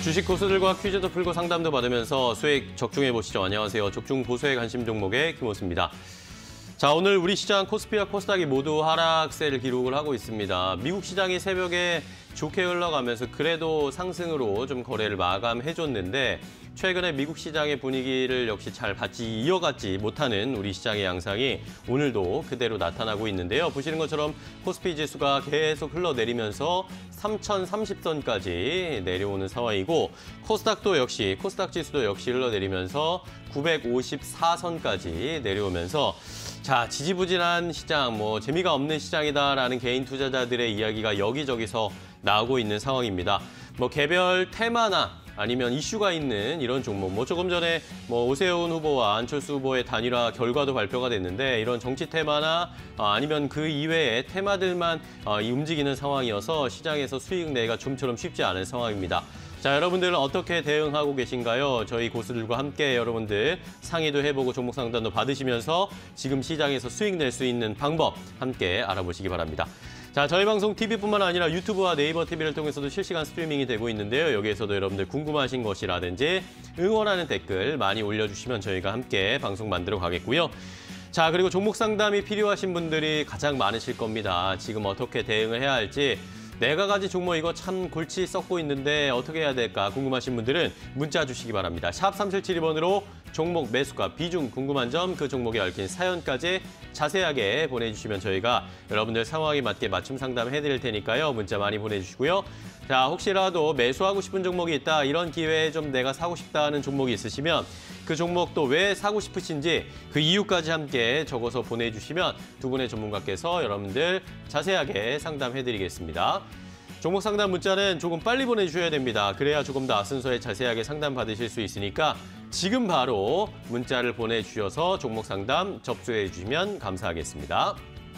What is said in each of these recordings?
주식 고수들과 퀴즈도 풀고 상담도 받으면서 수익 적중해 보시죠. 안녕하세요. 적중 고수의 관심 종목의 김호수입니다. 자, 오늘 우리 시장 코스피와 코스닥이 모두 하락세를 기록을 하고 있습니다. 미국 시장이 새벽에 좋게 흘러가면서 그래도 상승으로 좀 거래를 마감해줬는데 최근에 미국 시장의 분위기를 역시 잘 이어가지 못하는 우리 시장의 양상이 오늘도 그대로 나타나고 있는데요. 보시는 것처럼 코스피 지수가 계속 흘러내리면서 3030선까지 내려오는 상황이고 코스닥 지수도 역시 흘러내리면서 954선까지 내려오면서 자, 지지부진한 시장, 재미가 없는 시장이다라는 개인 투자자들의 이야기가 여기저기서 나오고 있는 상황입니다. 개별 테마나 아니면 이슈가 있는 이런 종목, 조금 전에 오세훈 후보와 안철수 후보의 단일화 결과도 발표가 됐는데 이런 정치 테마나 아니면 그 이외의 테마들만 움직이는 상황이어서 시장에서 수익 내기가 좀처럼 쉽지 않은 상황입니다. 자, 여러분들은 어떻게 대응하고 계신가요? 저희 고수들과 함께 여러분들 상의도 해보고 종목 상담도 받으시면서 지금 시장에서 수익 낼 수 있는 방법 함께 알아보시기 바랍니다. 자, 저희 방송 TV뿐만 아니라 유튜브와 네이버 TV를 통해서도 실시간 스트리밍이 되고 있는데요. 여기에서도 여러분들 궁금하신 것이라든지 응원하는 댓글 많이 올려주시면 저희가 함께 방송 만들어 가겠고요. 자, 그리고 종목 상담이 필요하신 분들이 가장 많으실 겁니다. 지금 어떻게 대응을 해야 할지 내가 가진 종목 이거 참 골치 썩고 있는데 어떻게 해야 될까 궁금하신 분들은 문자 주시기 바랍니다. 샵 3772번으로 종목 매수가 비중 궁금한 점 그 종목에 얽힌 사연까지 자세하게 보내주시면 저희가 여러분들 상황에 맞게 맞춤 상담해드릴 테니까요. 문자 많이 보내주시고요. 자, 혹시라도 매수하고 싶은 종목이 있다. 이런 기회에 좀 내가 사고 싶다 하는 종목이 있으시면 그 종목도 왜 사고 싶으신지 그 이유까지 함께 적어서 보내주시면 두 분의 전문가께서 여러분들 자세하게 상담해드리겠습니다. 종목 상담 문자는 조금 빨리 보내주셔야 됩니다. 그래야 조금 더 순서에 자세하게 상담 받으실 수 있으니까 지금 바로 문자를 보내주셔서 종목 상담 접수해 주시면 감사하겠습니다.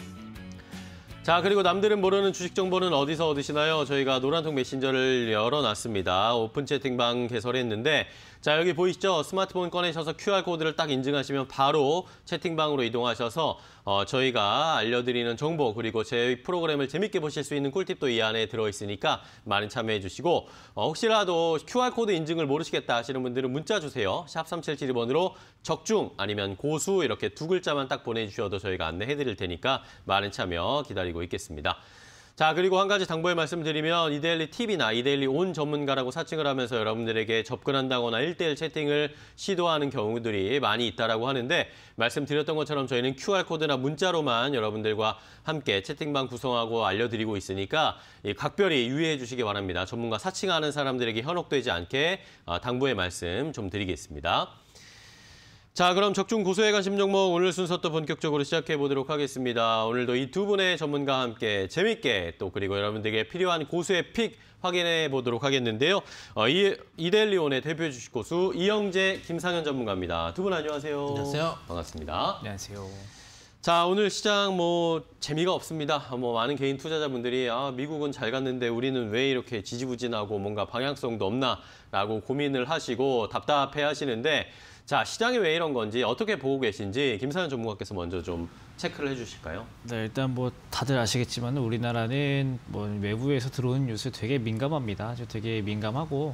자, 그리고 남들은 모르는 주식 정보는 어디서 얻으시나요? 저희가 노란통 메신저를 열어놨습니다. 오픈 채팅방 개설했는데 자, 여기 보이시죠? 스마트폰 꺼내셔서 QR코드를 딱 인증하시면 바로 채팅방으로 이동하셔서 저희가 알려드리는 정보 그리고 저희 프로그램을 재밌게 보실 수 있는 꿀팁도 이 안에 들어있으니까 많이 참여해 주시고 혹시라도 QR코드 인증을 모르시겠다 하시는 분들은 문자 주세요. 샵 3772번으로 적중 아니면 고수 이렇게 두 글자만 딱 보내주셔도 저희가 안내해 드릴 테니까 많은 참여 기다리고 있겠습니다. 자, 그리고 한 가지 당부의 말씀드리면 이데일리 TV나 이데일리 온 전문가라고 사칭을 하면서 여러분들에게 접근한다거나 1:1 채팅을 시도하는 경우들이 많이 있다라고 하는데 말씀드렸던 것처럼 저희는 QR코드나 문자로만 여러분들과 함께 채팅방 구성하고 알려드리고 있으니까 각별히 유의해 주시기 바랍니다. 전문가 사칭하는 사람들에게 현혹되지 않게 당부의 말씀 좀 드리겠습니다. 자, 그럼 적중 고수의 관심 종목 오늘 순서 또 본격적으로 시작해 보도록 하겠습니다. 오늘도 이 두 분의 전문가와 함께 재밌게 또 그리고 여러분들에게 필요한 고수의 픽 확인해 보도록 하겠는데요. 이데일리온의 대표 주식 고수 이영재, 김상현 전문가입니다. 두 분 안녕하세요. 안녕하세요. 반갑습니다. 안녕하세요. 자, 오늘 시장 재미가 없습니다. 많은 개인 투자자분들이 미국은 잘 갔는데 우리는 왜 이렇게 지지부진하고 뭔가 방향성도 없나라고 고민을 하시고 답답해 하시는데 자, 시장이 왜 이런 건지 어떻게 보고 계신지 김상현 전문가께서 먼저 좀 체크를 해주실까요? 네, 일단 다들 아시겠지만 우리나라는 외부에서 들어오는 뉴스에 되게 민감합니다. 되게 민감하고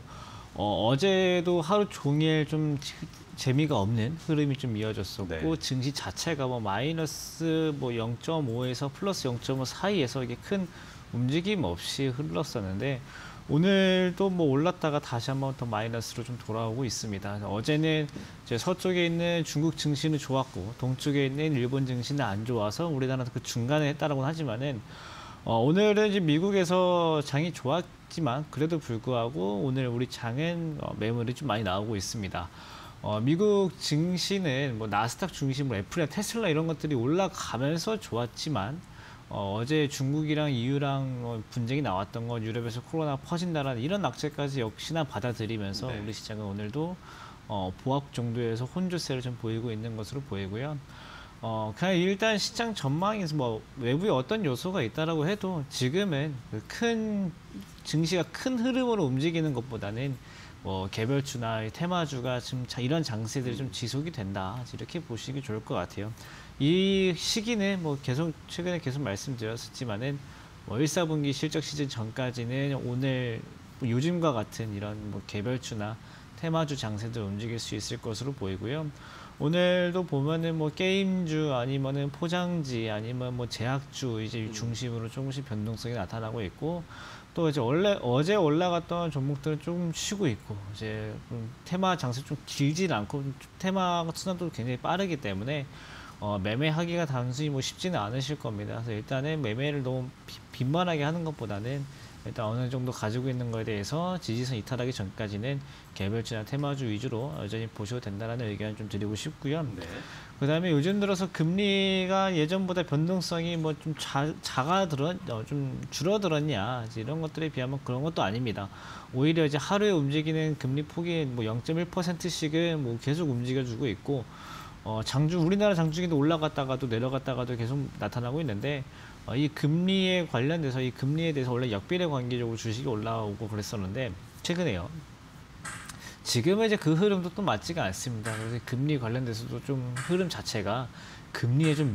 어제도 하루 종일 좀 재미가 없는 흐름이 좀 이어졌었고 네. 증시 자체가 마이너스 0.5에서 플러스 0.5 사이에서 이게 큰 움직임 없이 흘렀었는데 오늘도 올랐다가 다시 한번 더 마이너스로 좀 돌아오고 있습니다. 어제는 이제 서쪽에 있는 중국 증시는 좋았고 동쪽에 있는 일본 증시는 안 좋아서 우리나라도 그 중간에 했다라고는 하지만은 오늘은 이제 미국에서 장이 좋았지만 그래도 불구하고 오늘 우리 장은 매물이 좀 많이 나오고 있습니다. 미국 증시는 나스닥 중심으로 애플이나 테슬라 이런 것들이 올라가면서 좋았지만 어제 중국이랑 EU랑 분쟁이 나왔던 건 유럽에서 코로나 퍼진다라는 이런 악재까지 역시나 받아들이면서 네. 우리 시장은 오늘도 보합 정도에서 혼조세를 좀 보이고 있는 것으로 보이고요. 그냥 일단 시장 전망에서 외부에 어떤 요소가 있다라고 해도 지금은 증시가 큰 흐름으로 움직이는 것보다는 개별주나 테마주가 지금 이런 장세들이 좀 지속이 된다 이렇게 보시기 좋을 것 같아요. 이 시기는 최근에 계속 말씀드렸었지만은 1, 4분기 실적 시즌 전까지는 오늘 뭐 요즘과 같은 이런 뭐 개별주나 테마주 장세들 움직일 수 있을 것으로 보이고요. 오늘도 보면은 뭐 게임주 아니면은 포장지 아니면 뭐 제약주 이제 중심으로 조금씩 변동성이 나타나고 있고, 또 이제 어제 올라갔던 종목들은 좀 쉬고 있고, 이제 테마 장세 좀 길진 않고 테마 순환도 굉장히 빠르기 때문에 매매하기가 단순히 뭐 쉽지는 않으실 겁니다. 그래서 일단은 매매를 너무 빈번하게 하는 것보다는 일단 어느 정도 가지고 있는 거에 대해서 지지선 이탈하기 전까지는 개별주나 테마주 위주로 여전히 보셔도 된다는 의견을 좀 드리고 싶고요. 네. 그다음에 요즘 들어서 금리가 예전보다 변동성이 뭐 좀 좀 줄어들었냐 이런 것들에 비하면 그런 것도 아닙니다. 오히려 이제 하루에 움직이는 금리 폭이 뭐 0.1%씩은 뭐 계속 움직여주고 있고, 우리나라 장중에도 올라갔다가도 내려갔다가도 계속 나타나고 있는데, 이 금리에 관련돼서 이 금리에 대해서 원래 역비례 관계적으로 주식이 올라오고 그랬었는데, 최근에요. 지금은 이제 그 흐름도 또 맞지가 않습니다. 그래서 금리 관련돼서도 좀 흐름 자체가 금리에 좀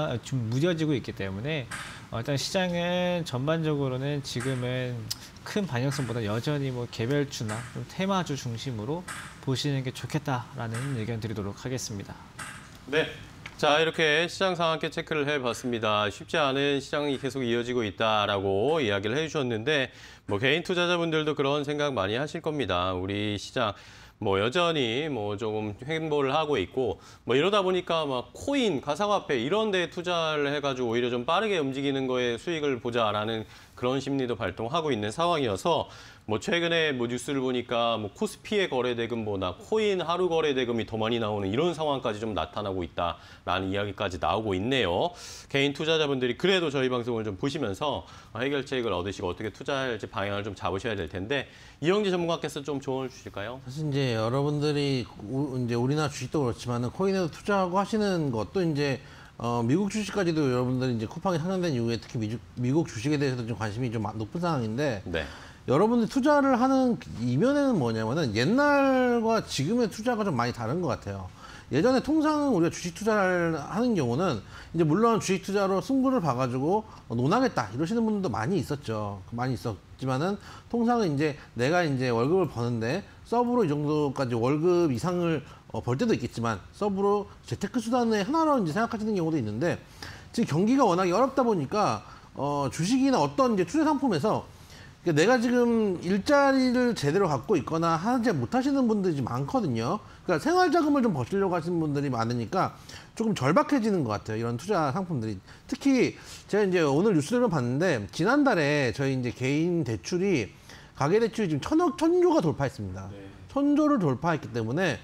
무뎌지고 있기 때문에 일단 시장은 전반적으로는 지금은 큰 방향성보다 여전히 뭐 개별주나 좀 테마주 중심으로 보시는 게 좋겠다라는 의견 드리도록 하겠습니다. 네. 자, 이렇게 시장 상황 함께 체크를 해봤습니다. 쉽지 않은 시장이 계속 이어지고 있다라고 이야기를 해주셨는데, 뭐 개인 투자자분들도 그런 생각 많이 하실 겁니다. 우리 시장 뭐 여전히 뭐 조금 횡보를 하고 있고, 뭐 이러다 보니까 막 코인, 가상화폐 이런 데 투자를 해가지고 오히려 좀 빠르게 움직이는 거에 수익을 보자라는 그런 심리도 발동하고 있는 상황이어서, 뭐 최근에 뭐 뉴스를 보니까 뭐 코스피의 거래 대금보다 코인 하루 거래 대금이 더 많이 나오는 이런 상황까지 좀 나타나고 있다라는 이야기까지 나오고 있네요. 개인 투자자분들이 그래도 저희 방송을 좀 보시면서 해결책을 얻으시고 어떻게 투자할지 방향을 좀 잡으셔야 될 텐데, 이영재 전문가께서 좀 조언을 주실까요? 사실 이제 여러분들이 이제 우리나라 주식도 그렇지만은 코인에도 투자하고 하시는 것도 이제 미국 주식까지도 여러분들이 이제 쿠팡이 상장된 이후에 특히 미국 주식에 대해서도 좀 관심이 좀 높은 상황인데, 네. 여러분들이 투자를 하는 이면에는 뭐냐면은 옛날과 지금의 투자가 좀 많이 다른 것 같아요. 예전에 통상 우리가 주식 투자를 하는 경우는 이제 물론 주식 투자로 승부를 봐가지고 논하겠다 이러시는 분들도 많이 있었죠. 많이 있었지만은 통상은 이제 내가 이제 월급을 버는데 서브로 이 정도까지 월급 이상을 벌 때도 있겠지만 서브로 재테크 수단의 하나로 이제 생각하시는 경우도 있는데, 지금 경기가 워낙에 어렵다 보니까 주식이나 어떤 이제 투자 상품에서 내가 지금 일자리를 제대로 갖고 있거나 하지 못하시는 분들이 좀 많거든요. 그러니까 생활자금을 좀 버시려고 하시는 분들이 많으니까 조금 절박해지는 것 같아요. 이런 투자 상품들이. 특히 제가 이제 오늘 뉴스를 봤는데, 지난달에 저희 이제 개인 대출이, 가계대출이 지금 1,000조가 돌파했습니다. 네. 1,000조를 돌파했기 때문에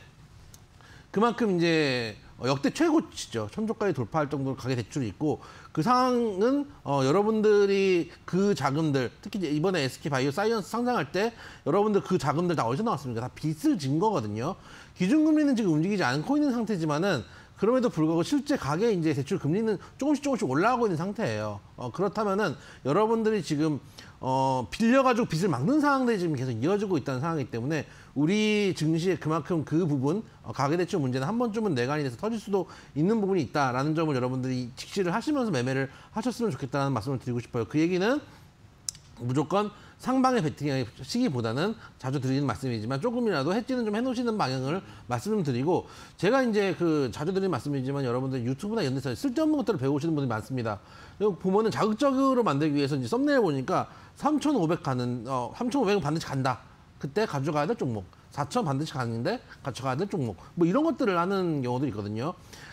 그만큼 이제 역대 최고치죠. 1,000조까지 돌파할 정도로 가계대출이 있고, 그 상황은 여러분들이 그 자금들, 특히 이제 이번에 SK바이오사이언스 상장할 때 여러분들 그 자금들 다 어디서 나왔습니까? 다 빚을 진 거거든요. 기준금리는 지금 움직이지 않고 있는 상태지만은 그럼에도 불구하고 실제 가계 이제 대출 금리는 조금씩 올라가고 있는 상태예요. 그렇다면은 여러분들이 지금 빌려가지고 빚을 막는 상황들이 지금 계속 이어지고 있다는 상황이기 때문에 우리 증시에 그만큼 그 부분 가계대출 문제는 한 번쯤은 내관이 돼서 터질 수도 있는 부분이 있다라는 점을 여러분들이 직시를 하시면서 매매를 하셨으면 좋겠다는 말씀을 드리고 싶어요. 그 얘기는 무조건 상방에 베팅하시기보다는 자주 드리는 말씀이지만 조금이라도 해지는 좀 해놓으시는 방향을 말씀을 드리고, 제가 이제 자주 드리는 말씀이지만 여러분들 유튜브나 이런 데서 쓸데없는 것들을 배우시는 분들이 많습니다. 여기 보면은 자극적으로 만들기 위해서 이제 썸네일 보니까 3,500 가는 3,500은 반드시 간다. 그때 가져가야 될 종목. 4,000 반드시 가는데 가져가야 될 종목. 뭐 이런 것들을 하는 경우도 있거든요.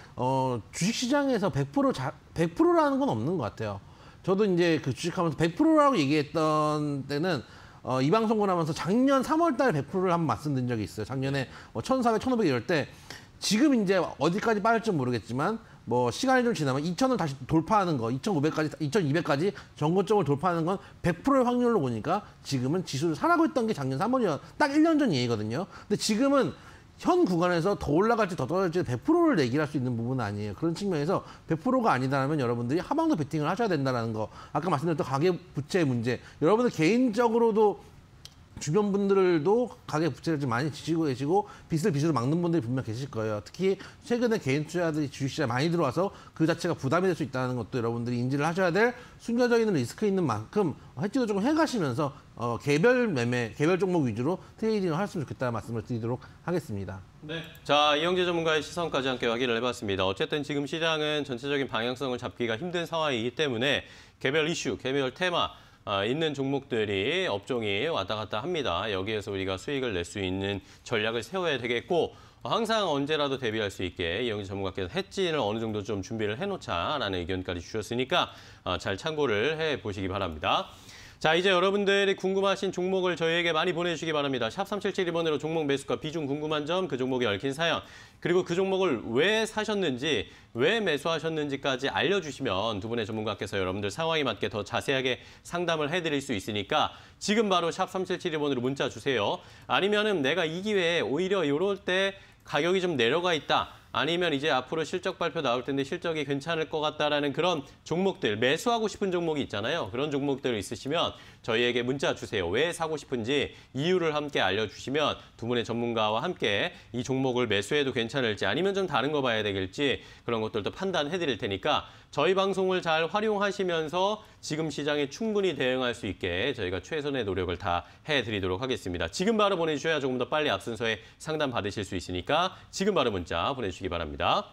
주식시장에서 100%라는 건 없는 것 같아요. 저도 이제 그 주식하면서 100%라고 얘기했던 때는 이 방송을 하면서 작년 3월 달에 100%를 한번 말씀드린 적이 있어요. 작년에 1,400, 1,500 이럴 때, 지금 이제 어디까지 빠질지 모르겠지만 뭐 시간이 좀 지나면 2,000을 다시 돌파하는 거, 2,500까지, 2,200까지 전고점을 돌파하는 건 100%의 확률로 보니까 지금은 지수를 사라고 했던 게 작년 3월이면 딱 1년 전 얘기거든요. 근데 지금은 현 구간에서 더 올라갈지 더 떨어질지 100%를 내기할 수 있는 부분은 아니에요. 그런 측면에서 100%가 아니다면 여러분들이 하방도 베팅을 하셔야 된다는 거. 아까 말씀드렸던 가계부채 문제. 여러분들 개인적으로도 주변 분들도 가계부채를 좀 많이 지시고 계시고 빚으로 막는 분들이 분명 계실 거예요. 특히 최근에 개인 투자들이 주식시장에 많이 들어와서 그 자체가 부담이 될 수 있다는 것도 여러분들이 인지를 하셔야 될 숨겨져 있는 리스크 있는 만큼 해지도 조금 해가시면서 개별 매매, 개별 종목 위주로 트레이딩을 했으면 좋겠다는 말씀을 드리도록 하겠습니다. 네. 자, 이영재 전문가의 시선까지 함께 확인을 해봤습니다. 어쨌든 지금 시장은 전체적인 방향성을 잡기가 힘든 상황이기 때문에 개별 이슈, 개별 테마 있는 종목들이 업종이 왔다 갔다 합니다. 여기에서 우리가 수익을 낼 수 있는 전략을 세워야 되겠고 항상 언제라도 대비할 수 있게 이영재 전문가께서 해지를 어느 정도 좀 준비를 해놓자라는 의견까지 주셨으니까 잘 참고를 해보시기 바랍니다. 자, 이제 여러분들이 궁금하신 종목을 저희에게 많이 보내주시기 바랍니다. 샵 3772번으로 종목 매수가 비중 궁금한 점, 그 종목에 얽힌 사연, 그리고 그 종목을 왜 사셨는지, 왜 매수하셨는지까지 알려주시면 두 분의 전문가께서 여러분들 상황에 맞게 더 자세하게 상담을 해드릴 수 있으니까 지금 바로 샵 3772번으로 문자 주세요. 아니면은 내가 이 기회에 오히려 이럴 때 가격이 좀 내려가 있다. 아니면 이제 앞으로 실적 발표 나올 텐데 실적이 괜찮을 것 같다라는 그런 종목들, 매수하고 싶은 종목이 있잖아요. 그런 종목들 있으시면 저희에게 문자 주세요. 왜 사고 싶은지 이유를 함께 알려주시면 두 분의 전문가와 함께 이 종목을 매수해도 괜찮을지 아니면 좀 다른 거 봐야 되겠지 그런 것들도 판단해 드릴 테니까 저희 방송을 잘 활용하시면서 지금 시장에 충분히 대응할 수 있게 저희가 최선의 노력을 다 해드리도록 하겠습니다. 지금 바로 보내주셔야 조금 더 빨리 앞순서에 상담 받으실 수 있으니까 지금 바로 문자 보내주시기 바랍니다.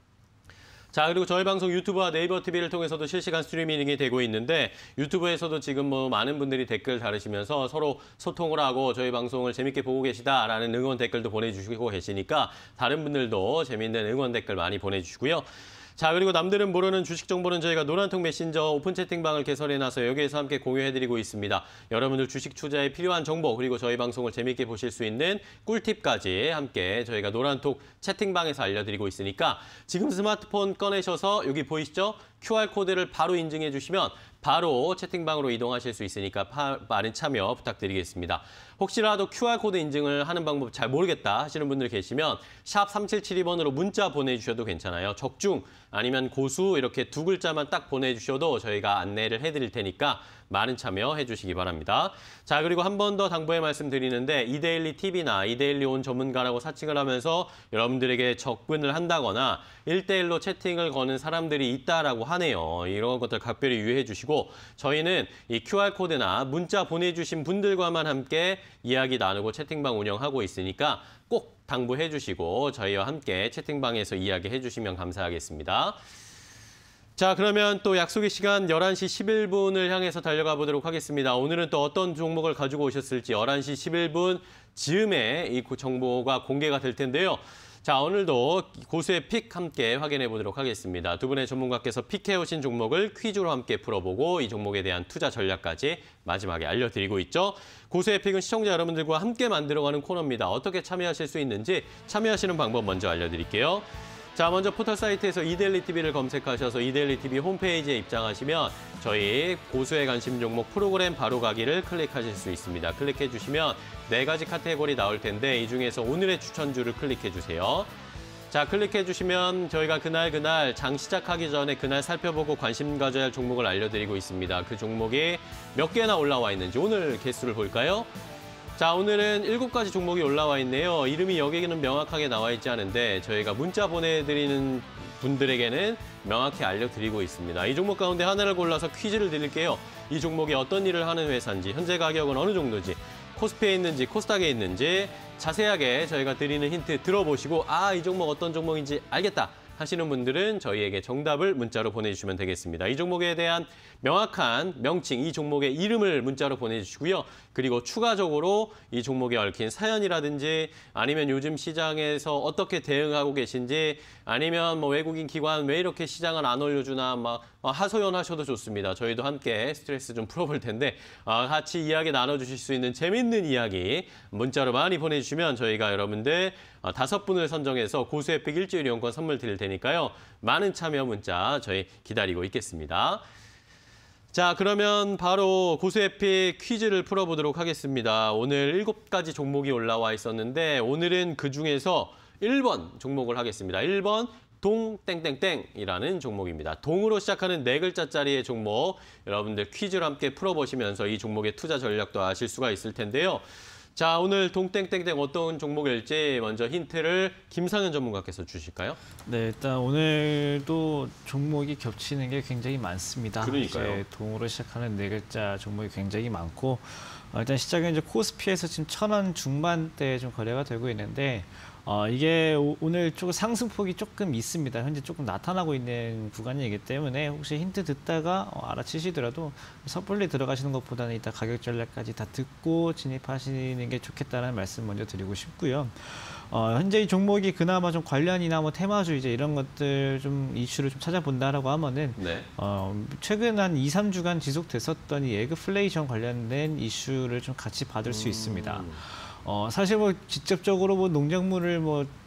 자, 그리고 저희 방송 유튜브와 네이버 TV를 통해서도 실시간 스트리밍이 되고 있는데 유튜브에서도 지금 뭐 많은 분들이 댓글 달으시면서 서로 소통을 하고 저희 방송을 재밌게 보고 계시다라는 응원 댓글도 보내주시고 계시니까 다른 분들도 재밌는 응원 댓글 많이 보내주시고요. 자, 그리고 남들은 모르는 주식 정보는 저희가 노란통 메신저 오픈 채팅방을 개설해놔서 여기에서 함께 공유해드리고 있습니다. 여러분들 주식 투자에 필요한 정보 그리고 저희 방송을 재밌게 보실 수 있는 꿀팁까지 함께 저희가 노란통 채팅방에서 알려드리고 있으니까 지금 스마트폰 꺼내셔서 여기 보이시죠? QR코드를 바로 인증해 주시면 바로 채팅방으로 이동하실 수 있으니까 많은 참여 부탁드리겠습니다. 혹시라도 QR코드 인증을 하는 방법 잘 모르겠다 하시는 분들 계시면 샵 3772번으로 문자 보내주셔도 괜찮아요. 적중 아니면 고수 이렇게 두 글자만 딱 보내주셔도 저희가 안내를 해드릴 테니까 많은 참여해 주시기 바랍니다. 자, 그리고 한 번 더 당부의 말씀 드리는데 이데일리 TV나 이데일리 온 전문가라고 사칭을 하면서 여러분들에게 접근을 한다거나 1대1로 채팅을 거는 사람들이 있다라고 하네요. 이런 것들 각별히 유의해 주시고 저희는 이 QR코드나 문자 보내주신 분들과만 함께 이야기 나누고 채팅방 운영하고 있으니까 꼭 당부해 주시고 저희와 함께 채팅방에서 이야기해 주시면 감사하겠습니다. 자, 그러면 또 약속의 시간 11시 11분을 향해서 달려가 보도록 하겠습니다. 오늘은 또 어떤 종목을 가지고 오셨을지 11시 11분 즈음에 이 정보가 공개가 될 텐데요. 자, 오늘도 고수의 픽 함께 확인해 보도록 하겠습니다. 두 분의 전문가께서 픽해 오신 종목을 퀴즈로 함께 풀어보고 이 종목에 대한 투자 전략까지 마지막에 알려드리고 있죠. 고수의 픽은 시청자 여러분들과 함께 만들어가는 코너입니다. 어떻게 참여하실 수 있는지 참여하시는 방법 먼저 알려드릴게요. 자, 먼저 포털 사이트에서 이데일리 TV를 검색하셔서 이데일리 TV 홈페이지에 입장하시면 저희 고수의 관심 종목 프로그램 바로 가기를 클릭하실 수 있습니다. 클릭해 주시면 4가지 카테고리 나올 텐데 이 중에서 오늘의 추천주를 클릭해 주세요. 자, 클릭해 주시면 저희가 그날 장 시작하기 전에 그날 살펴보고 관심 가져야 할 종목을 알려드리고 있습니다. 그 종목이 몇 개나 올라와 있는지 오늘 개수를 볼까요? 자, 오늘은 7가지 종목이 올라와 있네요. 이름이 여기는 명확하게 나와 있지 않은데 저희가 문자 보내드리는 분들에게는 명확히 알려드리고 있습니다. 이 종목 가운데 하나를 골라서 퀴즈를 드릴게요. 이 종목이 어떤 일을 하는 회사인지, 현재 가격은 어느 정도인지, 코스피에 있는지, 코스닥에 있는지 자세하게 저희가 드리는 힌트 들어보시고 아, 이 종목 어떤 종목인지 알겠다 하시는 분들은 저희에게 정답을 문자로 보내주시면 되겠습니다. 이 종목에 대한 명확한 명칭, 이 종목의 이름을 문자로 보내주시고요. 그리고 추가적으로 이 종목에 얽힌 사연이라든지 아니면 요즘 시장에서 어떻게 대응하고 계신지 아니면 뭐 외국인 기관 왜 이렇게 시장을 안 올려주나 막 하소연하셔도 좋습니다. 저희도 함께 스트레스 좀 풀어볼 텐데 같이 이야기 나눠주실 수 있는 재밌는 이야기 문자로 많이 보내주시면 저희가 여러분들 5분을 선정해서 고수의 픽 일주일 이용권 선물 드릴 테니까요. 많은 참여 문자 저희 기다리고 있겠습니다. 자, 그러면 바로 고수의 픽 퀴즈를 풀어보도록 하겠습니다. 오늘 7가지 종목이 올라와 있었는데 오늘은 그중에서 1번 종목을 하겠습니다. 1번 동땡땡땡이라는 종목입니다. 동으로 시작하는 4글자짜리의 종목, 여러분들 퀴즈를 함께 풀어보시면서 이 종목의 투자 전략도 아실 수가 있을 텐데요. 자, 오늘 동땡땡땡 어떤 종목일지 먼저 힌트를 김상현 전문가께서 주실까요? 네, 일단 오늘도 종목이 겹치는 게 굉장히 많습니다. 그러니까요. 이제 동으로 시작하는 4글자 종목이 굉장히 많고 일단 시장에 이제 코스피에서 지금 1,000원 중반대에 좀 거래가 되고 있는데 이게 오늘 조금 상승폭이 조금 있습니다. 현재 조금 나타나고 있는 구간이기 때문에 혹시 힌트 듣다가 알아채시더라도 섣불리 들어가시는 것보다는 이따 가격 전략까지 다 듣고 진입하시는 게 좋겠다는 말씀 먼저 드리고 싶고요. 현재 이 종목이 그나마 좀 관련이나 뭐 테마주 이제 이런 것들 좀 이슈를 좀 찾아본다라고 하면은 네. 최근 한 2, 3주간 지속됐었던 이 에그플레이션 관련된 이슈를 좀 같이 받을 수 있습니다. 사실 뭐 직접적으로 뭐 농작물을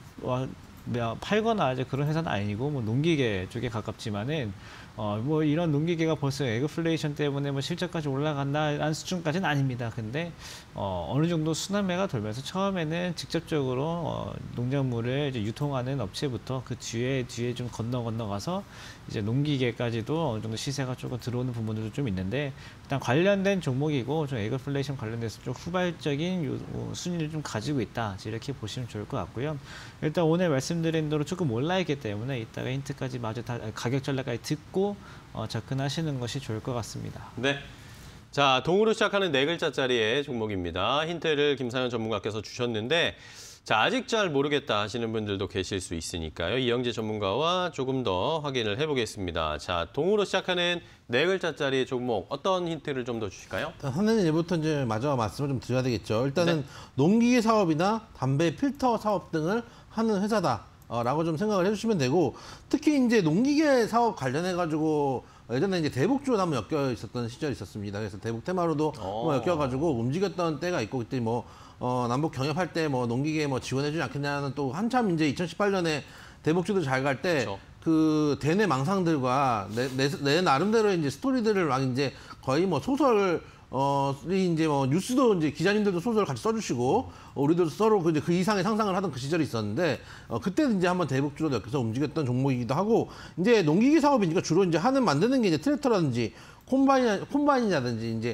팔거나 이제 그런 회사는 아니고 뭐 농기계 쪽에 가깝지만은 뭐 이런 농기계가 벌써 에그플레이션 때문에 뭐 실적까지 올라간다는 수준까지는 아닙니다. 근데 어느 정도 순환매가 돌면서 처음에는 직접적으로 농작물을 이제 유통하는 업체부터 그 뒤에 좀 건너가서 이제 농기계까지도 어느 정도 시세가 조금 들어오는 부분들도 좀 있는데 일단 관련된 종목이고 좀 에그플레이션 관련돼서 좀 후발적인 순위를 좀 가지고 있다 이렇게 보시면 좋을 것 같고요. 일단 오늘 말씀드린 대로 조금 올라있기 때문에 이따가 힌트까지 마저 다 가격 전략까지 듣고 접근하시는 것이 좋을 것 같습니다. 네. 자, 동으로 시작하는 4글자짜리의 종목입니다. 힌트를 김상현 전문가께서 주셨는데 자, 아직 잘 모르겠다 하시는 분들도 계실 수 있으니까요. 이영재 전문가와 조금 더 확인을 해보겠습니다. 자, 동으로 시작하는 4글자짜리 종목 어떤 힌트를 좀 더 주실까요? 선생님 예부터 이제 마저 말씀을 좀 드려야 되겠죠. 일단은 농기계 사업이나 담배 필터 사업 등을 하는 회사다. 라고 좀 생각을 해주시면 되고 특히 이제 농기계 사업 관련해 가지고 예전에 이제 대북주로 한번 엮여 있었던 시절이 있었습니다. 그래서 대북 테마로도 엮여 가지고 움직였던 때가 있고 그때 뭐 남북 경협할 때 뭐 농기계 뭐 지원해주지 않겠냐는 또 한참 이제 2018년에 대북주도 잘 갈 때 그 대내 망상들과 내 나름대로 이제 스토리들을 막 이제 거의 뭐 소설 이제 뭐 뉴스도 이제 기자님들도 소설을 같이 써주시고 우리도 서로 그 이상의 상상을 하던 그 시절이 있었는데 그때도 이제 한번 대북주로 엮여서 움직였던 종목이기도 하고 이제 농기계 사업이니까 주로 이제 만드는 게 이제 트랙터라든지 콤바인이라든지 이제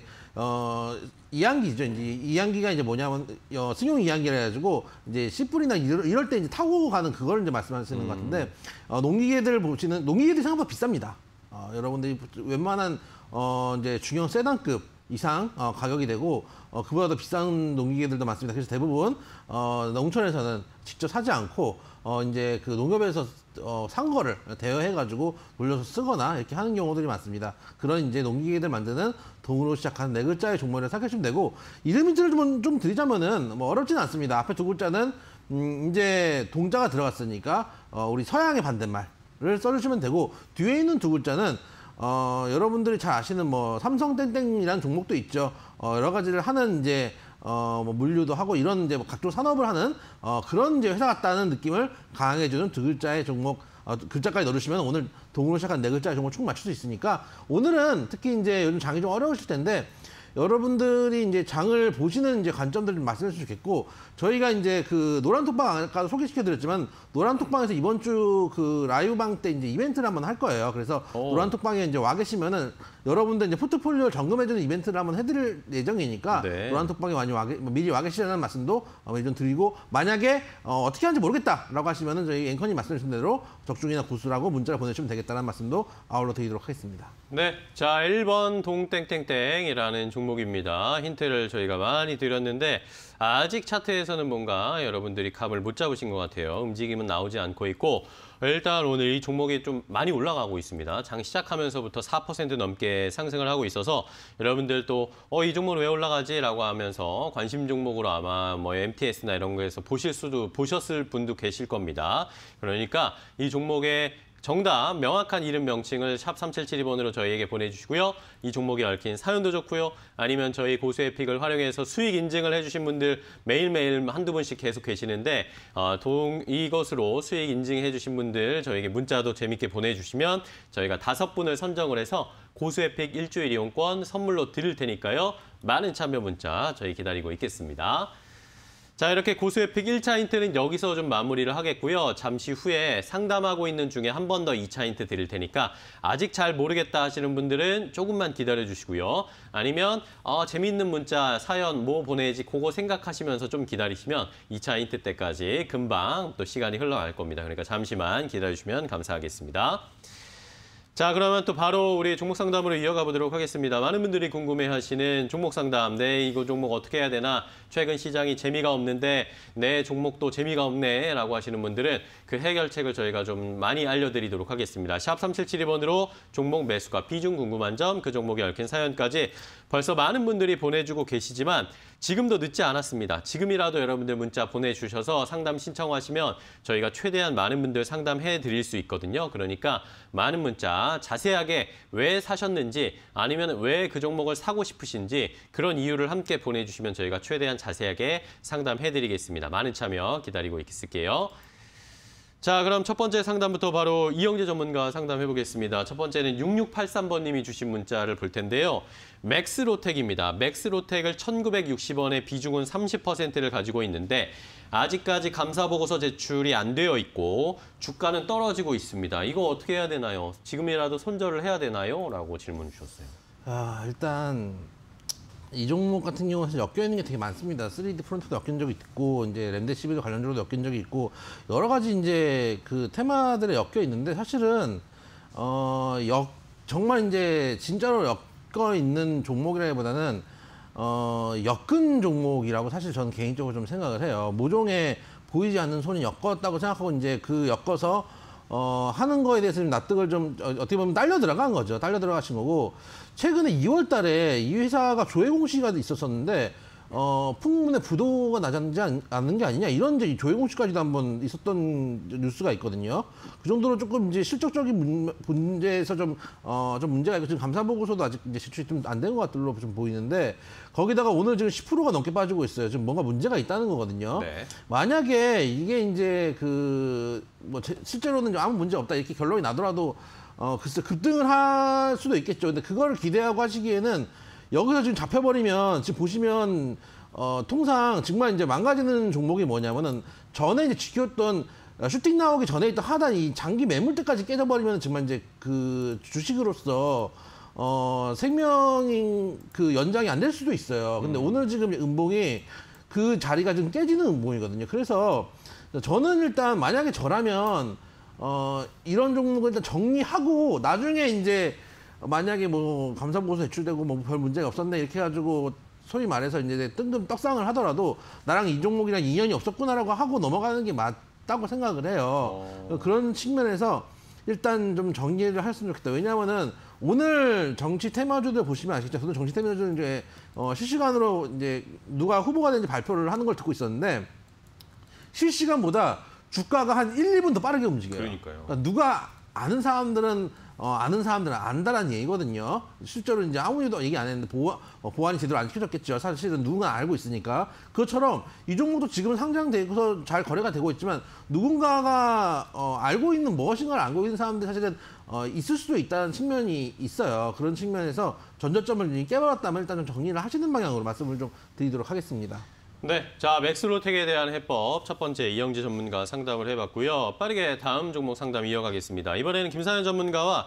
이항기죠. 이제 이항기가 이제 뭐냐면 승용 이항기라 해가지고 이제 씨뿔이나 이럴 때 이제 타고 가는 그걸 이제 말씀하시는 것 같은데 농기계들 보시는 농기계들이 생각보다 비쌉니다. 여러분들이 웬만한 이제 중형 세단급 이상 가격이 되고 그보다 더 비싼 농기계들도 많습니다. 그래서 대부분 농촌에서는 직접 사지 않고 이제 그 농협에서 산 거를 대여해가지고 돌려서 쓰거나 이렇게 하는 경우들이 많습니다. 그런 이제 농기계들 만드는 동으로 시작한 4글자의 종목을 생각하시면 되고 이름 힌트를 좀 드리자면은 뭐 어렵지는 않습니다. 앞에 2글자는 이제 동자가 들어갔으니까 우리 서양의 반대말을 써주시면 되고 뒤에 있는 2글자는 여러분들이 잘 아시는 뭐 삼성 땡땡이라는 종목도 있죠. 여러 가지를 하는 이제 뭐 물류도 하고 이런 이제 뭐 각종 산업을 하는 그런 이제 회사 같다는 느낌을 강하게 주는 2글자의 종목 글자까지 넣으시면 오늘 동으로 시작한 4글자의 종목 총 맞출 수 있으니까 오늘은 특히 이제 요즘 장이 좀 어려우실 텐데 여러분들이 이제 장을 보시는 이제 관점들을 말씀해 주시면 좋겠고 저희가 이제 그 노란톡방 아까 소개시켜 드렸지만 노란톡방에서 이번 주 그 라이브방 때 이제 이벤트를 한번 할 거예요. 그래서 노란톡방에 이제 와 계시면은 여러분들 이제 포트폴리오 점검해주는 이벤트를 한번 해드릴 예정이니까 노란톡방에 미리 와 계시라는 말씀도 좀 드리고 만약에 어떻게 하는지 모르겠다라고 하시면은 저희 앵커님 말씀하신 대로 적중이나 구수라고 문자를 보내주시면 되겠다는 말씀도 아울러 드리도록 하겠습니다. 네, 자 1번 동땡땡땡이라는 종목입니다. 힌트를 저희가 많이 드렸는데 아직 차트에서는 뭔가 여러분들이 감을 못 잡으신 것 같아요. 움직임은 나오지 않고 있고 일단 오늘 이 종목이 좀 많이 올라가고 있습니다. 장 시작하면서부터 4% 넘게 상승을 하고 있어서 여러분들 또 이 종목은 왜 올라가지? 라고 하면서 관심 종목으로 아마 뭐 MTS나 이런 거에서 보셨을 분도 계실 겁니다. 그러니까 이 종목의 정답, 명확한 이름 명칭을 샵 3772번으로 저희에게 보내주시고요. 이 종목에 얽힌 사연도 좋고요. 아니면 저희 고수의 픽을 활용해서 수익 인증을 해주신 분들 매일매일 한두 분씩 계속 계시는데 이것으로 수익 인증해 주신 분들 저희에게 문자도 재밌게 보내주시면 저희가 5분을 선정을 해서 고수의 픽 일주일 이용권 선물로 드릴 테니까요. 많은 참여 문자 저희 기다리고 있겠습니다. 자, 이렇게 고수의 픽 1차 힌트는 여기서 좀 마무리를 하겠고요. 잠시 후에 상담하고 있는 중에 한 번 더 2차 힌트 드릴 테니까 아직 잘 모르겠다 하시는 분들은 조금만 기다려 주시고요. 아니면 재미있는 문자, 사연 뭐 보내야지 그거 생각하시면서 좀 기다리시면 2차 힌트 때까지 금방 또 시간이 흘러갈 겁니다. 그러니까 잠시만 기다려 주시면 감사하겠습니다. 자, 그러면 또 바로 우리 종목 상담으로 이어가 보도록 하겠습니다. 많은 분들이 궁금해하시는 종목 상담. 네, 이거 종목 어떻게 해야 되나? 최근 시장이 재미가 없는데 내 종목도 재미가 없네 라고 하시는 분들은 그 해결책을 저희가 좀 많이 알려드리도록 하겠습니다. 샵 3772번으로 종목 매수가 비중 궁금한 점, 그 종목에 얽힌 사연까지 벌써 많은 분들이 보내주고 계시지만 지금도 늦지 않았습니다. 지금이라도 여러분들 문자 보내주셔서 상담 신청하시면 저희가 최대한 많은 분들 상담해 드릴 수 있거든요. 그러니까 많은 문자 자세하게 왜 사셨는지 아니면 왜 그 종목을 사고 싶으신지 그런 이유를 함께 보내주시면 저희가 최대한 자세하게 상담해 드리겠습니다. 많은 참여 기다리고 있을게요. 자, 그럼 첫 번째 상담부터 바로 이영재 전문가 상담해 보겠습니다. 첫 번째는 6683번님이 주신 문자를 볼 텐데요. 맥스로텍입니다. 맥스로텍을 1960원에 비중은 30%를 가지고 있는데 아직까지 감사보고서 제출이 안 되어 있고 주가는 떨어지고 있습니다. 이거 어떻게 해야 되나요? 지금이라도 손절을 해야 되나요? 라고 질문 주셨어요. 일단 이 종목 같은 경우는 사실 엮여 있는 게 되게 많습니다. 3D 프론트도 엮인 적이 있고, 이제 램데시비도 관련적으로 엮인 적이 있고, 여러 가지 이제 그 테마들에 엮여 있는데 사실은 정말 이제 진짜로 엮여 있는 종목이라기보다는 엮은 종목이라고 사실 저는 개인적으로 좀 생각을 해요. 모종에 보이지 않는 손이 엮었다고 생각하고 이제 그 엮어서 하는 거에 대해서 좀 납득을 좀 어떻게 보면 딸려 들어간 거죠. 딸려 들어가신 거고, 최근에 2월 달에 이 회사가 조회 공시가 있었었는데 풍문에 부도가 나지 않는 게 아니냐 이런 이제 조회 공시까지도 한번 있었던 뉴스가 있거든요. 그 정도로 조금 이제 실적적인 문제에서 좀 문제가 있고 지금 감사 보고서도 아직 이제 제출이 좀 안 된 것 같들로 좀 보이는데 거기다가 오늘 지금 10%가 넘게 빠지고 있어요. 지금 뭔가 문제가 있다는 거거든요. 네. 만약에 이게 이제 실제로는 아무 문제 없다 이렇게 결론이 나더라도 글쎄 급등을 할 수도 있겠죠. 근데 그거를 기대하고 하시기에는 여기서 지금 잡혀버리면 지금 보시면 통상 정말 이제 망가지는 종목이 뭐냐면은 전에 이제 지켰던 슈팅 나오기 전에 있던 하단 이 장기 매물대까지 깨져버리면 정말 이제 그 주식으로서 생명인 그 연장이 안 될 수도 있어요. 근데 오늘 지금 음봉이 그 자리가 지금 깨지는 음봉이거든요. 그래서 저는 일단 만약에 저라면 이런 종목을 일단 정리하고 나중에 이제 만약에 뭐 감사보고서 제출되고 뭐 별 문제가 없었네 이렇게 해가지고 소위 말해서 이제 뜬금 떡상을 하더라도 나랑 이 종목이랑 인연이 없었구나라고 하고 넘어가는 게 맞다고 생각을 해요. 그런 측면에서 일단 좀 정리를 했으면 좋겠다. 왜냐하면은 오늘 정치 테마주들 보시면 아시겠죠? 저도 정치 테마주들 이제 실시간으로 이제 누가 후보가 되는지 발표를 하는 걸 듣고 있었는데 실시간보다 주가가 한 1, 2분 더 빠르게 움직여요. 그러니까요. 그러니까 누가 아는 사람들은 안다라는 얘기거든요. 실제로 이제 아무리도 얘기 안 했는데 보안이 제대로 안 시켜졌겠죠. 사실은 누군가 알고 있으니까. 그것처럼 이 종목도 지금 상장되고서 잘 거래가 되고 있지만 누군가가 알고 있는 무엇인가를 알고 있는 사람들이 사실은 있을 수도 있다는 측면이 있어요. 그런 측면에서 전저점을 깨버렸다면 일단 좀 정리를 하시는 방향으로 말씀을 좀 드리도록 하겠습니다. 네, 자 맥스로텍에 대한 해법 첫 번째 이영재 전문가 상담을 해봤고요. 빠르게 다음 종목 상담 이어가겠습니다. 이번에는 김사연 전문가와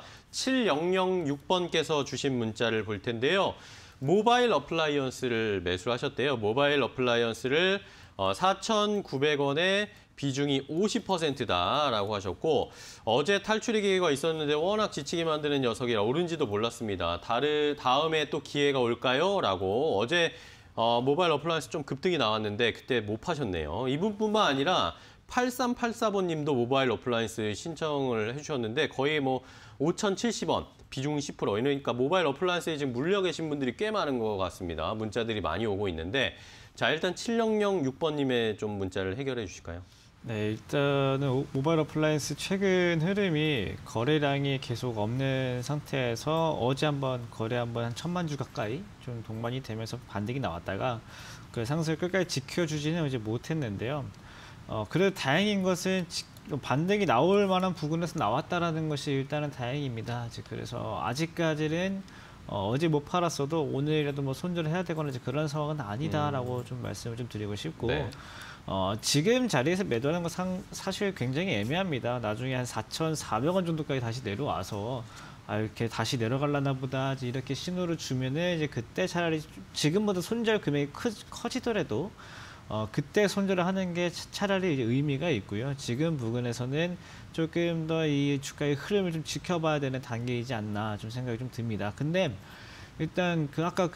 7006번께서 주신 문자를 볼 텐데요. 모바일 어플라이언스를 매수하셨대요. 모바일 어플라이언스를 4,900원에 비중이 50%다라고 하셨고 어제 탈출의 기회가 있었는데 워낙 지치게 만드는 녀석이라 오른지도 몰랐습니다. 다음에 또 기회가 올까요? 라고 어제 모바일 어플라이언스 좀 급등이 나왔는데 그때 못 파셨네요. 이분뿐만 아니라 8384번님도 모바일 어플라이언스 신청을 해주셨는데 거의 뭐 5,070원, 비중 10%. 그러니까 모바일 어플라이언스에 지금 물려 계신 분들이 꽤 많은 것 같습니다. 문자들이 많이 오고 있는데 자 일단 7006번님의 좀 문자를 해결해 주실까요? 네, 일단은 모바일 어플라이언스 최근 흐름이 거래량이 계속 없는 상태에서 어제 한번 거래 한번 한 1,000만 주 가까이 좀 동반이 되면서 반등이 나왔다가 그 상승을 끝까지 지켜주지는 이제 못했는데요. 그래도 다행인 것은 반등이 나올 만한 부근에서 나왔다라는 것이 일단은 다행입니다. 그래서 아직까지는 어제 못 팔았어도 오늘이라도 뭐 손절을 해야 되거나 이제 그런 상황은 아니다라고 좀 말씀을 좀 드리고 싶고. 네. 지금 자리에서 매도하는 건 사실 굉장히 애매합니다. 나중에 한 4,400원 정도까지 다시 내려와서 이렇게 다시 내려갈라나 보다 이렇게 신호를 주면은 이제 그때 차라리 지금보다 손절 금액이 커지더라도 그때 손절을 하는 게 차라리 이제 의미가 있고요. 지금 부근에서는 조금 더 이 주가의 흐름을 좀 지켜봐야 되는 단계이지 않나 좀 생각이 좀 듭니다. 근데 일단 아까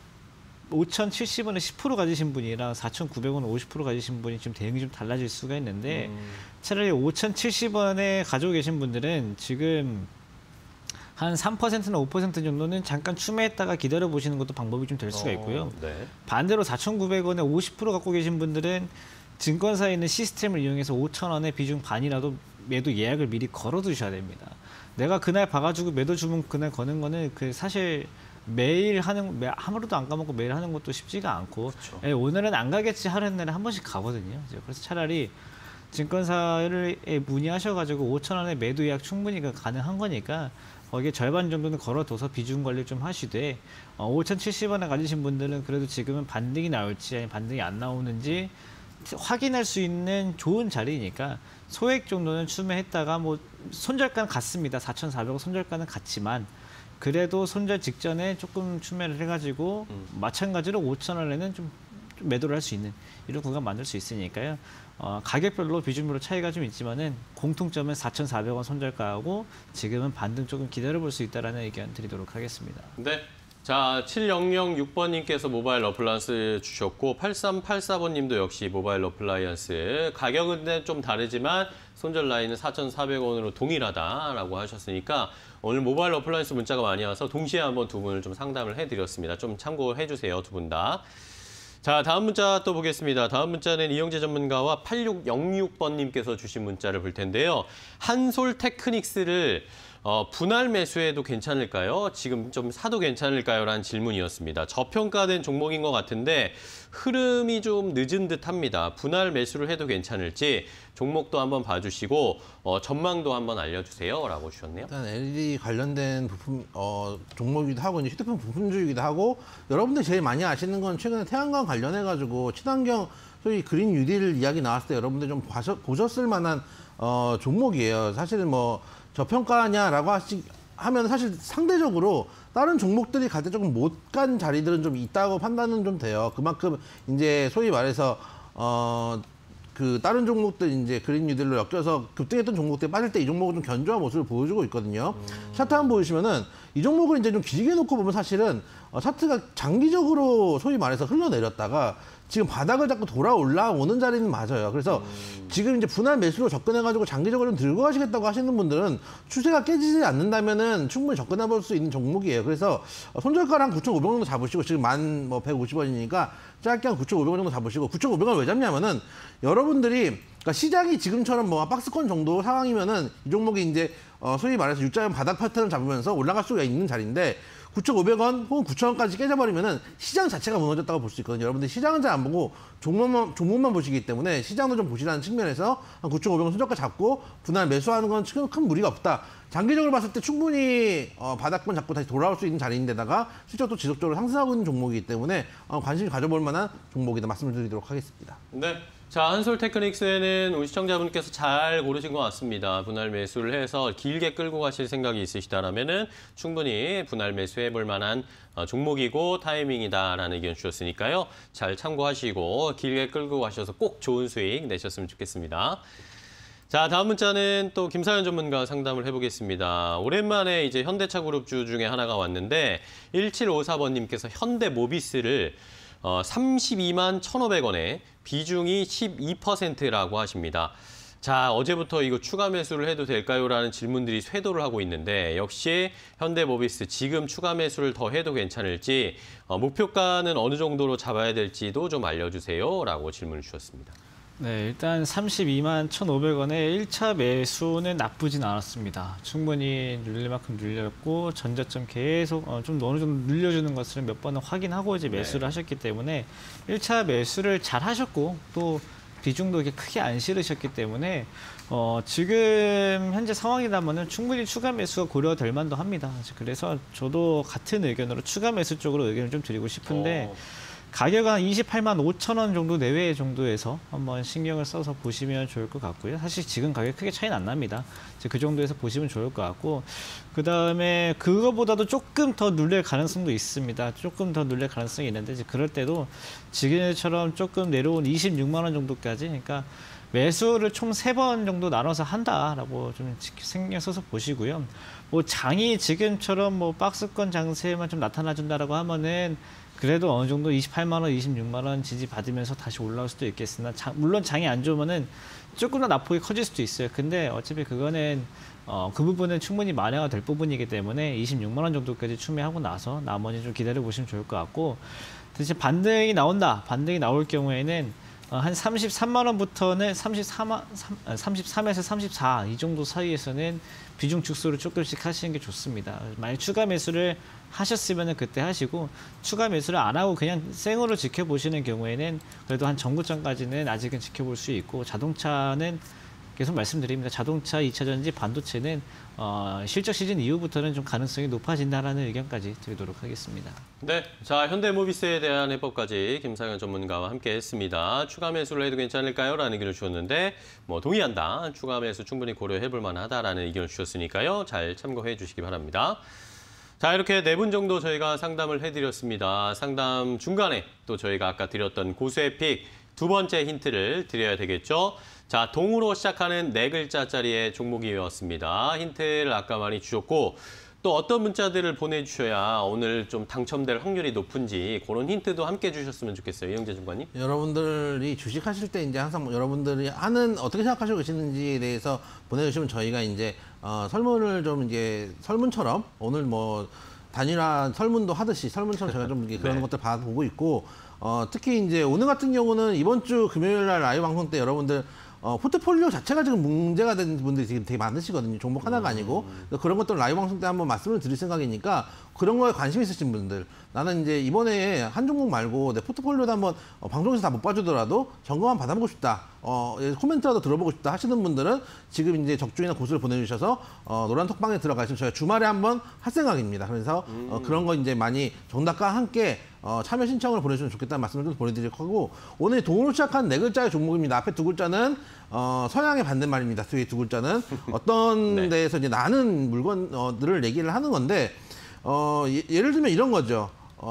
5,070원에 10% 가지신 분이랑 4,900원에 50% 가지신 분이 좀 대응이 좀 달라질 수가 있는데 차라리 5,070원에 가지고 계신 분들은 지금 한 3%나 5% 정도는 잠깐 추매했다가 기다려 보시는 것도 방법이 좀 될 수가 있고요. 네. 반대로 4,900원에 50% 갖고 계신 분들은 증권사에 있는 시스템을 이용해서 5,000원에 비중 반이라도 매도 예약을 미리 걸어 두셔야 됩니다. 내가 그날 봐가지고 매도 주문 그날 거는 거는 사실 매일 아무것도 안 까먹고 매일 하는 것도 쉽지가 않고 오늘은 안 가겠지 하는 날에 한 번씩 가거든요. 그래서 차라리 증권사를 문의하셔가지고 5,000원에 매도 예약 충분히 가능한 거니까 거기에 절반 정도는 걸어둬서 비중 관리 좀 하시되 5,070원에 가지신 분들은 그래도 지금은 반등이 나올지 아니면 반등이 안 나오는지 확인할 수 있는 좋은 자리니까 소액 정도는 추매했다가 뭐 손절가는 같습니다. 4,400원 손절가는 같지만 그래도 손절 직전에 조금 추매를 해가지고 마찬가지로 5,000원에는 좀 매도를 할 수 있는 이런 구간 만들 수 있으니까요. 가격별로 비중별로 차이가 좀 있지만은 공통점은 4,400원 손절가하고 지금은 반등 조금 기다려볼 수 있다라는 의견 드리도록 하겠습니다. 네. 자, 7006번님께서 모바일 어플라이언스 주셨고 8384번님도 역시 모바일 어플라이언스 가격은 좀 다르지만 손절 라인은 4,400원으로 동일하다라고 하셨으니까 오늘 모바일 어플라이언스 문자가 많이 와서 동시에 한번 두 분을 좀 상담을 해드렸습니다. 좀 참고해 주세요, 두 분 다. 자, 다음 문자 또 보겠습니다. 다음 문자는 이영재 전문가와 8606번님께서 주신 문자를 볼 텐데요. 한솔 테크닉스를 분할 매수해도 괜찮을까요? 지금 좀 사도 괜찮을까요? 라는 질문이었습니다. 저평가된 종목인 것 같은데 흐름이 좀 늦은 듯 합니다. 분할 매수를 해도 괜찮을지 종목도 한번 봐주시고 전망도 한번 알려주세요. 라고 주셨네요. 일단 LED 관련된 부품 종목이기도 하고 이제 휴대폰 부품주이기도 하고 여러분들 제일 많이 아시는 건 최근에 태양광 관련해가지고 친환경 소위 그린 뉴딜 이야기 나왔을 때 여러분들 좀 보셨을 만한 종목이에요. 사실은 뭐 저평가냐라고 하면 사실 상대적으로 다른 종목들이 갈 때 조금 못 간 자리들은 좀 있다고 판단은 좀 돼요. 그만큼 이제 소위 말해서 다른 종목들 이제 그린 뉴딜로 엮여서 급등했던 종목들이 빠질 때 이 종목은 좀 견조한 모습을 보여주고 있거든요. 차트 한번 보시면은 이 종목을 이제 좀 길게 놓고 보면 사실은 차트가 장기적으로 소위 말해서 흘러내렸다가 지금 바닥을 잡고 올라오는 자리는 맞아요. 그래서 지금 이제 분할 매수로 접근해가지고 장기적으로 좀 들고 가시겠다고 하시는 분들은 추세가 깨지지 않는다면은 충분히 접근해 볼 수 있는 종목이에요. 그래서 손절가랑 9,500원 정도 잡으시고 지금 1,150원이니까 짧게 한 9,500원 정도 잡으시고 9,500원 왜 잡냐면은 여러분들이 그러니까 시장이 지금처럼 뭐 박스권 정도 상황이면은 이 종목이 이제 소위 말해서 U자형 바닥 패턴을 잡으면서 올라갈 수가 있는 자리인데 9,500원 혹은 9,000원까지 깨져버리면은 시장 자체가 무너졌다고 볼 수 있거든요. 여러분들 시장은 잘 안 보고 종목만 보시기 때문에 시장도 좀 보시라는 측면에서 한 9,500원 손절가 잡고 분할 매수하는 건 지금 큰 무리가 없다. 장기적으로 봤을 때 충분히 바닥권 잡고 다시 돌아올 수 있는 자리인데다가 실적도 지속적으로 상승하고 있는 종목이기 때문에 관심 가져볼 만한 종목이다 말씀을 드리도록 하겠습니다. 네. 자, 한솔 테크닉스는 우리 시청자분께서 잘 고르신 것 같습니다. 분할 매수를 해서 길게 끌고 가실 생각이 있으시다라면은 충분히 분할 매수해 볼 만한 종목이고 타이밍이다라는 의견 주셨으니까요. 잘 참고하시고 길게 끌고 가셔서 꼭 좋은 수익 내셨으면 좋겠습니다. 자, 다음 문자는 또 김사연 전문가 상담을 해보겠습니다. 오랜만에 이제 현대차 그룹주 중에 하나가 왔는데 1754번님께서 현대모비스를 32만 1,500원에 비중이 12%라고 하십니다. 자, 어제부터 이거 추가 매수를 해도 될까요? 라는 질문들이 쇄도를 하고 있는데 역시 현대모비스 지금 추가 매수를 더 해도 괜찮을지 목표가는 어느 정도로 잡아야 될지도 좀 알려주세요. 라고 질문을 주셨습니다. 네, 일단 32만 1,500원에 1차 매수는 나쁘진 않았습니다. 충분히 눌릴 만큼 눌렸고 전저점 계속 좀 어느 정도 눌려주는 것을 몇 번은 확인하고 이제 매수를 하셨기 때문에 1차 매수를 잘 하셨고 또 비중도 이렇게 크게 안 실으셨기 때문에 지금 현재 상황이라면은 충분히 추가 매수가 고려될 만도 합니다. 그래서 저도 같은 의견으로 추가 매수 쪽으로 의견을 좀 드리고 싶은데 가격은 한 28만 5천 원 정도 내외 정도에서 한번 신경을 써서 보시면 좋을 것 같고요. 사실 지금 가격 크게 차이는 안 납니다. 이제 그 정도에서 보시면 좋을 것 같고, 그 다음에 그거보다도 조금 더 눌릴 가능성도 있습니다. 조금 더 눌릴 가능성이 있는데, 이제 그럴 때도 지금처럼 조금 내려온 26만 원 정도까지, 그러니까 매수를 총 3번 정도 나눠서 한다라고 좀 신경 써서 보시고요. 뭐 장이 지금처럼 뭐 박스권 장세만 좀 나타나준다라고 하면은 그래도 어느 정도 28만 원, 26만 원 지지 받으면서 다시 올라올 수도 있겠으나, 물론 장이 안 좋으면은 조금 더 낙폭이 커질 수도 있어요. 근데 어차피 그거는 그 부분은 충분히 만회가 될 부분이기 때문에 26만 원 정도까지 추매하고 나서 나머지 좀 기다려 보시면 좋을 것 같고, 대신 반등이 나온다. 반등이 나올 경우에는 한 33만 원부터는 33에서 34 이 정도 사이에서는 비중 축소를 조금씩 하시는 게 좋습니다. 만약 추가 매수를 하셨으면 그때 하시고, 추가 매수를 안 하고 그냥 생으로 지켜보시는 경우에는 그래도 한 정고점까지는 아직은 지켜볼 수 있고, 자동차는 계속 말씀드립니다. 자동차, 2차전지, 반도체는 실적 시즌 이후부터는 좀 가능성이 높아진다라는 의견까지 드리도록 하겠습니다. 네, 자 현대모비스에 대한 해법까지 김상현 전문가와 함께했습니다. 추가 매수를 해도 괜찮을까요? 라는 의견을 주셨는데 뭐 동의한다. 추가 매수 충분히 고려해볼 만하다라는 의견을 주셨으니까요. 잘 참고해 주시기 바랍니다. 자, 이렇게 4분 정도 저희가 상담을 해드렸습니다. 상담 중간에 또 저희가 아까 드렸던 고수의 픽 2번째 힌트를 드려야 되겠죠. 자, 동으로 시작하는 4글자짜리의 종목이었습니다. 힌트를 아까 많이 주셨고, 또 어떤 문자들을 보내주셔야 오늘 좀 당첨될 확률이 높은지 그런 힌트도 함께 주셨으면 좋겠어요. 이영재 중관님. 여러분들이 주식하실 때 이제 항상 여러분들이 하는 어떻게 생각하시고 계시는지에 대해서 보내주시면 저희가 이제 설문을 좀 이제 설문처럼 오늘 뭐 단일화 설문도 하듯이 설문처럼 제가 좀 이렇게 그런 네. 것들 받아보고 있고, 특히 이제 오늘 같은 경우는 이번 주 금요일 날 라이브 방송 때 여러분들 포트폴리오 자체가 지금 문제가 된 분들이 지금 되게 많으시거든요. 종목 하나가 아니고. 그런 것들 라이브 방송 때 한번 말씀을 드릴 생각이니까, 그런 거에 관심 있으신 분들, 나는 이제 이번에 한 종목 말고 내 포트폴리오도 한번 방송에서 다 못 봐주더라도 점검만 받아보고 싶다, 코멘트라도 들어보고 싶다 하시는 분들은 지금 이제 적중이나 고수를 보내주셔서 노란 톡방에 들어가시면 저희가 주말에 한번 할 생각입니다. 그래서 그런 거 이제 많이 정답과 함께 참여 신청을 보내주시면 좋겠다는 말씀을 좀 보내드릴 거고, 오늘 동으로 시작한 4글자의 종목입니다. 앞에 2글자는 서양의 반대말입니다. 뒤에 2글자는 어떤 네. 데에서 이제 나는 물건들을 얘기를 하는 건데, 예를 들면 이런 거죠.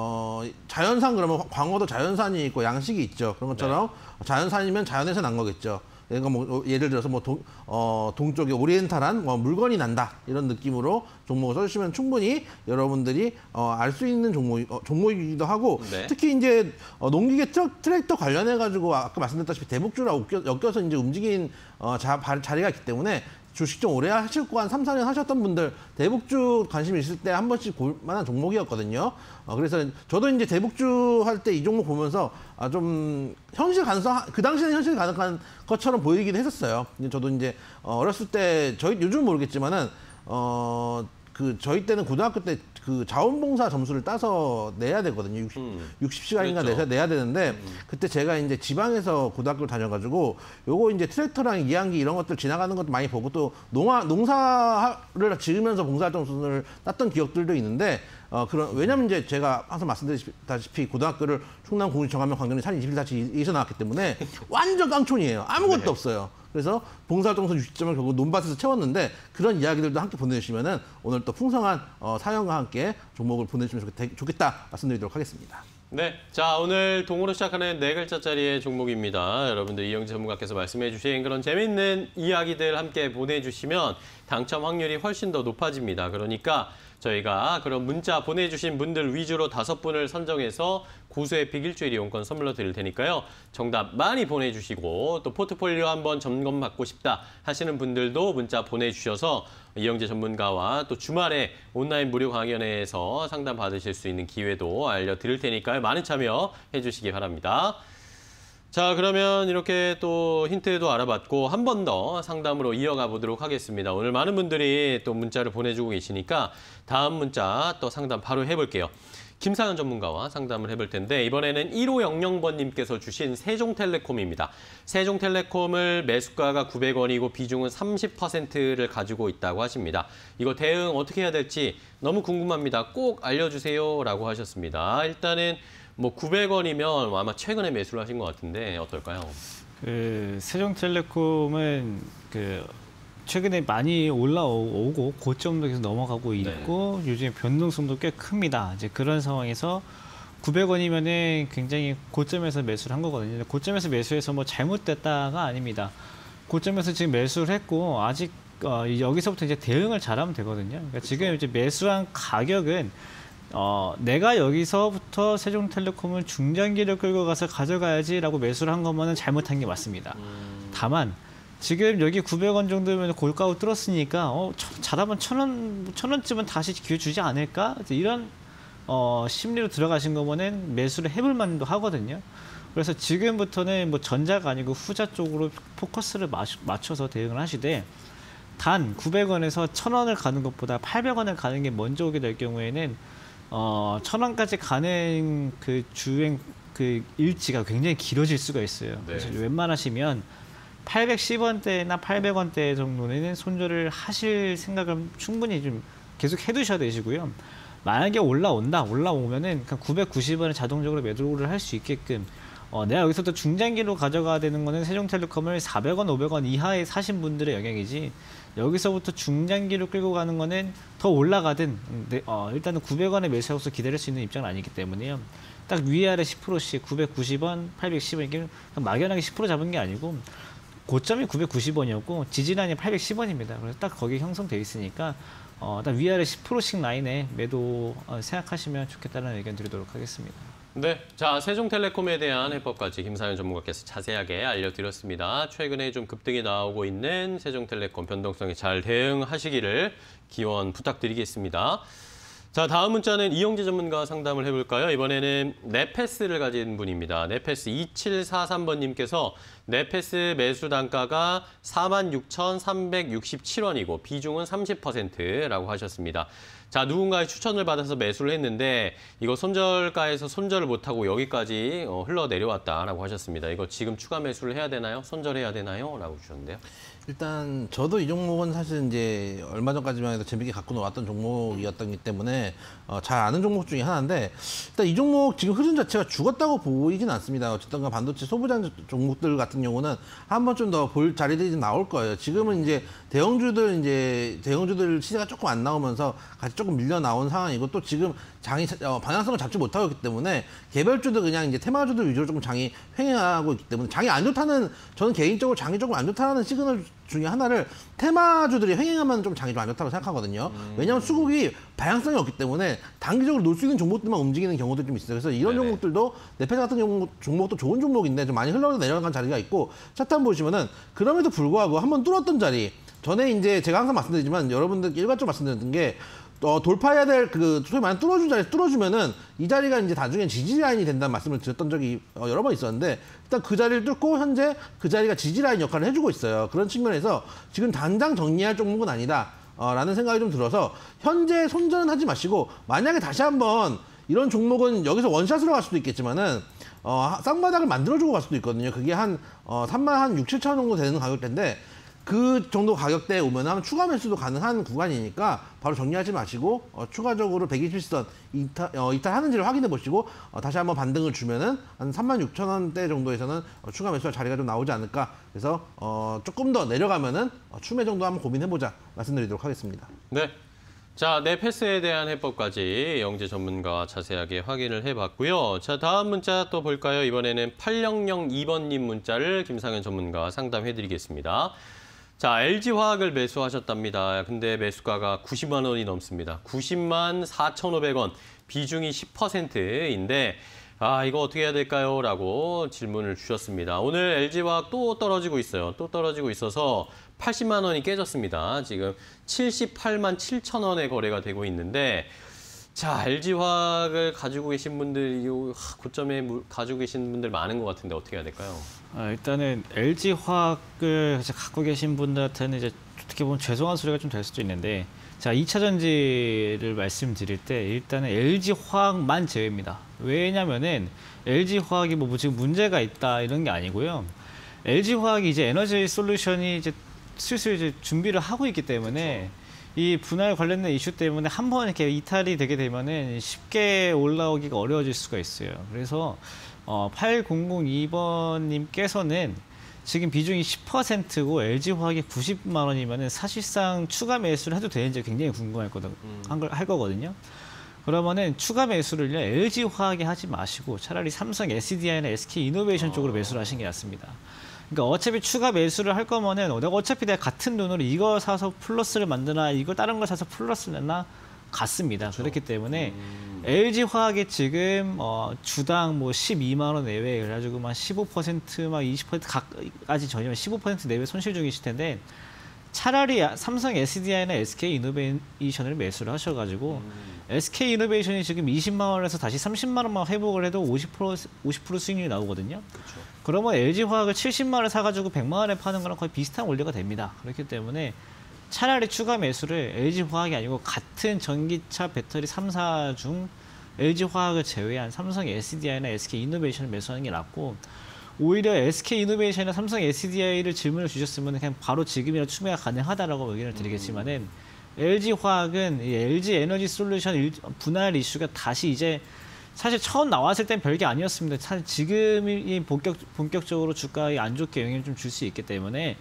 자연산 그러면 광어도 자연산이 있고 양식이 있죠. 그런 것처럼 자연산이면 자연에서 난 거겠죠. 그러니까 뭐 예를 들어서 뭐 동쪽에 오리엔탈한 물건이 난다 이런 느낌으로 종목을 써주시면 충분히 여러분들이 알 수 있는 종목이기도 하고, 네. 특히 이제 농기계 트랙터 관련해 가지고 아까 말씀드렸다시피 대북주랑 엮여서 이제 움직인 자리가 있기 때문에 주식 좀 오래 하셨고 한 3, 4년 하셨던 분들 대북주 관심 있을 때 한 번씩 볼 만한 종목이었거든요. 그래서 저도 이제 대북주 할 때 이 종목 보면서 좀 현실 가능성, 그 당시에는 현실 가능한 것처럼 보이긴 했었어요. 저도 이제 어렸을 때 요즘은 모르겠지만은 저희 때는 고등학교 때 그 자원봉사 점수를 따서 내야 되거든요. 60시간인가 그렇죠. 내야 되는데, 그때 제가 이제 지방에서 고등학교를 다녀가지고 요거 이제 트랙터랑 이항기 이런 것들 지나가는 것도 많이 보고, 또 농사를 지으면서 봉사활동을 땄던 기억들도 있는데, 왜냐면 이제 제가 항상 말씀드렸다시피 고등학교를 충남 공주정하면 광장리 산 21사치에서 나왔기 때문에 완전 깡촌이에요. 아무것도 네. 없어요. 그래서 봉사활동에서 60점을 결국 논밭에서 채웠는데, 그런 이야기들도 함께 보내주시면은 오늘 또 풍성한 사연과 함께 종목을 보내주시면 좋겠다 말씀드리도록 하겠습니다. 네, 자 오늘 동으로 시작하는 4글자짜리의 종목입니다. 여러분들 이영재 전문가께서 말씀해 주신 그런 재밌는 이야기들 함께 보내주시면 당첨 확률이 훨씬 더 높아집니다. 그러니까 저희가 그런 문자 보내주신 분들 위주로 5분을 선정해서 고수의 픽 일주일 이용권 선물로 드릴 테니까요. 정답 많이 보내주시고, 또 포트폴리오 한번 점검받고 싶다 하시는 분들도 문자 보내주셔서 이영재 전문가와 또 주말에 온라인 무료 강연회에서 상담 받으실 수 있는 기회도 알려드릴 테니까요. 많은 참여해 주시기 바랍니다. 자, 그러면 이렇게 또 힌트도 알아봤고 한 번 더 상담으로 이어가 보도록 하겠습니다. 오늘 많은 분들이 또 문자를 보내주고 계시니까 다음 문자 또 상담 바로 해볼게요. 김상현 전문가와 상담을 해볼 텐데, 이번에는 1500번님께서 주신 세종텔레콤입니다. 세종텔레콤을 매수가가 900원이고 비중은 30%를 가지고 있다고 하십니다. 이거 대응 어떻게 해야 될지 너무 궁금합니다. 꼭 알려주세요 라고 하셨습니다. 일단은 뭐 900원이면 아마 최근에 매수를 하신 것 같은데 어떨까요? 그 세종텔레콤은 그 최근에 많이 올라오고 고점도 계속 넘어가고 있고 요즘에 변동성도 꽤 큽니다. 이제 그런 상황에서 900원이면은 굉장히 고점에서 매수를 한 거거든요. 고점에서 매수해서 뭐 잘못됐다가 아닙니다. 고점에서 지금 매수를 했고 아직 여기서부터 이제 대응을 잘하면 되거든요. 그러니까 지금 이제 매수한 가격은 내가 여기서부터 세종텔레콤을 중장기를 끌고 가서 가져가야지라고 매수를 한 거면은 잘못한 게 맞습니다. 다만 지금 여기 900원 정도면 고가로 뚫었으니까 잘하면 1,000원쯤은 다시 기회 주지 않을까? 이런 심리로 들어가신 거면은 매수를 해볼 만도 하거든요. 그래서 지금부터는 뭐 전자가 아니고 후자 쪽으로 포커스를 맞춰서 대응을 하시되 단 900원에서 1,000원을 가는 것보다 800원을 가는 게 먼저 오게 될 경우에는 1,000원까지 가는 그 주행 그 일지가 굉장히 길어질 수가 있어요. 그래서 웬만하시면 810원대나 800원대 정도는 손절을 하실 생각을 충분히 좀 계속 해두셔야 되시고요. 만약에 올라오면은 그냥 990원을 자동적으로 매도를 할 수 있게끔 내가 여기서부터 중장기로 가져가야 되는 거는 세종텔레콤을 400원, 500원 이하에 사신 분들의 영역이지 여기서부터 중장기로 끌고 가는 거는 더 올라가든 일단은 900원에 매수하고서 기다릴 수 있는 입장은 아니기 때문에요. 딱 위아래 10%씩 990원, 810원 이렇게 막연하게 10% 잡은 게 아니고 고점이 990원이었고 지지난이 810원입니다. 그래서 딱 거기 형성되어 있으니까 딱 위아래 10%씩 라인에 매도 생각하시면 좋겠다는 의견 드리도록 하겠습니다. 네, 자 세종텔레콤에 대한 해법까지 김상현 전문가께서 자세하게 알려드렸습니다. 최근에 좀 급등이 나오고 있는 세종텔레콤 변동성에 잘 대응하시기를 기원 부탁드리겠습니다. 자, 다음 문자는 이영재 전문가와 상담을 해볼까요? 이번에는 네패스를 가진 분입니다. 네패스 2743번님께서 네패스 매수 단가가 46,367원이고 비중은 30%라고 하셨습니다. 자, 누군가의 추천을 받아서 매수를 했는데 이거 손절가에서 손절을 못하고 여기까지 흘러내려왔다라고 하셨습니다. 이거 지금 추가 매수를 해야 되나요? 손절해야 되나요? 라고 주셨는데요. 일단 저도 이 종목은 사실 이제 얼마 전까지만 해도 재밌게 갖고 놀았던 종목이었기 때문에 잘 아는 종목 중에 하나인데 일단 이 종목 지금 흐름 자체가 죽었다고 보이진 않습니다. 어쨌든 반도체 소부장 종목들 같은 경우는 한 번 좀 더 볼 자리들이 좀 나올 거예요. 지금은 이제 대형주들 시세가 조금 안 나오면서 같이 조금 밀려 나온 상황이고 또 지금 장이 방향성을 잡지 못하고 있기 때문에 개별주도 그냥 이제 테마주들 위주로 조금 장이 횡행하고 있기 때문에 장이 안 좋다는 저는 개인적으로 장이 조금 안 좋다는 시그널 중에 하나를 테마주들이 횡행하면 좀 장이 좀 안 좋다고 생각하거든요. 왜냐하면 수급이 방향성이 없기 때문에 단기적으로 놀 수 있는 종목들만 움직이는 경우도 좀 있어요. 그래서 이런 종목들도 네패스 같은 종목도 좋은 종목인데 좀 많이 흘러 내려간 자리가 있고 차트 한번 보시면은 그럼에도 불구하고 한번 뚫었던 자리 전에 이제 제가 항상 말씀드리지만 여러분들 일괄적으로 말씀드렸던 게 돌파해야 될 소위 말하는 뚫어준 자리 뚫어주면은 이 자리가 이제 나중에 지지 라인이 된다는 말씀을 드렸던 적이 여러 번 있었는데 일단 그 자리를 뚫고 현재 그 자리가 지지 라인 역할을 해주고 있어요. 그런 측면에서 지금 당장 정리할 종목은 아니다. 라는 생각이 좀 들어서 현재 손절은 하지 마시고 만약에 다시 한번 이런 종목은 여기서 원샷으로 갈 수도 있겠지만은 쌍바닥을 만들어주고 갈 수도 있거든요. 그게 한 3만 6, 7천 원 정도 되는 가격대인데 그 정도 가격대에 오면 하면 추가 매수도 가능한 구간이니까 바로 정리하지 마시고 추가적으로 120선 이탈하는지를 확인해 보시고 다시 한번 반등을 주면은 한 36,000원대 정도에서는 추가 매수할 자리가 좀 나오지 않을까. 그래서 조금 더 내려가면은 추매 정도 한번 고민해보자 말씀드리도록 하겠습니다. 네. 자, 네패스에 대한 해법까지 영재 전문가와 자세하게 확인을 해봤고요. 자, 다음 문자 또 볼까요? 이번에는 8002번님 문자를 김상현 전문가와 상담해드리겠습니다. 자, LG화학을 매수하셨답니다. 근데 매수가가 90만 원이 넘습니다. 90만 4,500원, 비중이 10%인데 이거 어떻게 해야 될까요? 라고 질문을 주셨습니다. 오늘 LG화학 또 떨어지고 있어요. 또 떨어지고 있어서 80만 원이 깨졌습니다. 지금 78만 7천 원에 거래가 되고 있는데 자, LG화학을 가지고 계신 분들, 고점에 가지고 계신 분들 많은 것 같은데 어떻게 해야 될까요? 일단은 LG화학을 갖고 계신 분들한테는 이제 어떻게 보면 죄송한 소리가 좀 될 수도 있는데 자, 2차 전지를 말씀드릴 때 일단은 LG화학만 제외입니다. 왜냐면은 LG화학이 뭐 지금 문제가 있다 이런 게 아니고요. LG화학이 이제 에너지 솔루션이 이제 슬슬 이제 준비를 하고 있기 때문에 이 분할 관련된 이슈 때문에 한 번 이렇게 이탈이 되게 되면은 쉽게 올라오기가 어려워질 수가 있어요. 그래서 8002번님께서는 지금 비중이 10%고 LG화학이 90만 원이면은 사실상 추가 매수를 해도 되는지 굉장히 궁금할 할 거거든요. 그러면은 추가 매수를요 LG화학에 하지 마시고 차라리 삼성 SDI나 SK이노베이션 쪽으로 매수를 하시는 게 낫습니다. 그러니까 어차피 추가 매수를 할 거면은 어차피 내가 같은 돈으로 이거 사서 플러스를 만드나 이거 다른 걸 사서 플러스를 냈나 같습니다. 그렇죠. 그렇기 때문에 LG화학이 지금 주당 뭐 12만 원 내외 그래가지고 막 15% 막 20%까지 전이면 15% 내외 손실 중이실 텐데 차라리 삼성 SDI나 SK이노베이션을 매수를 하셔가지고 SK이노베이션이 지금 20만 원에서 다시 30만 원만 회복을 해도 50% 수익률이 나오거든요. 그렇죠. 그러면 LG화학을 70만 원에 사가지고 100만 원에 파는 거랑 거의 비슷한 원리가 됩니다. 그렇기 때문에 차라리 추가 매수를 LG화학이 아니고 같은 전기차 배터리 3사 중 LG화학을 제외한 삼성 SDI나 SK이노베이션을 매수하는 게 낫고 오히려 SK이노베이션이나 삼성 SDI를 질문을 주셨으면 그냥 바로 지금이라도 추매가 가능하다라고 의견을 드리겠지만은 LG화학은 이 LG에너지솔루션 분할 이슈가 다시 이제 사실 처음 나왔을 땐 별게 아니었습니다. 사실 지금이 본격적으로 주가에 안 좋게 영향을 좀 줄 수 있기 때문에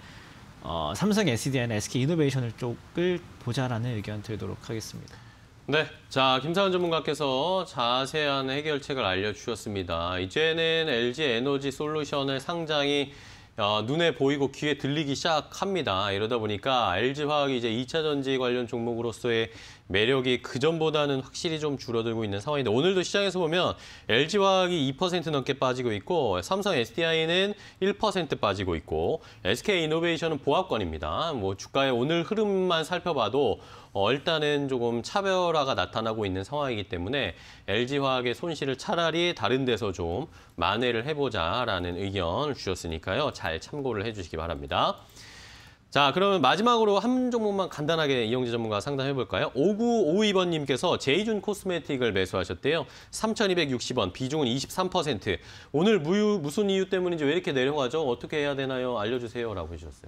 삼성 SDI나 SK이노베이션 쪽을 보자라는 의견 드리도록 하겠습니다. 네, 자 김상훈 전문가께서 자세한 해결책을 알려주셨습니다. 이제는 LG에너지솔루션의 상장이 눈에 보이고 귀에 들리기 시작합니다. 이러다 보니까 LG화학이 이제 2차 전지 관련 종목으로서의 매력이 그전보다는 확실히 좀 줄어들고 있는 상황인데 오늘도 시장에서 보면 LG화학이 2% 넘게 빠지고 있고 삼성 SDI는 1% 빠지고 있고 SK이노베이션은 보합권입니다. 뭐 주가의 오늘 흐름만 살펴봐도 일단은 조금 차별화가 나타나고 있는 상황이기 때문에 LG화학의 손실을 차라리 다른 데서 좀 만회를 해보자라는 의견을 주셨으니까요. 잘 참고를 해주시기 바랍니다. 자, 그러면 마지막으로 한 종목만 간단하게 이영재 전문가 상담해볼까요? 5952번님께서 제이준 코스메틱을 매수하셨대요. 3,260원, 비중은 23%. 오늘 무슨 이유 때문인지 왜 이렇게 내려가죠? 어떻게 해야 되나요? 알려주세요. 라고 해주셨어요.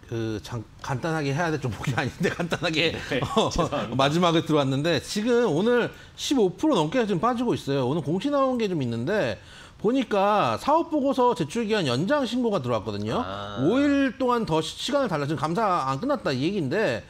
간단하게 해야 될 종목이 아닌데 간단하게 마지막에 들어왔는데 지금 오늘 15% 넘게 지금 빠지고 있어요. 오늘 공시 나온 게 좀 있는데 보니까 사업보고서 제출기한 연장 신고가 들어왔거든요. 5일 동안 더 시간을 달라. 지금 감사 안 끝났다 이 얘기인데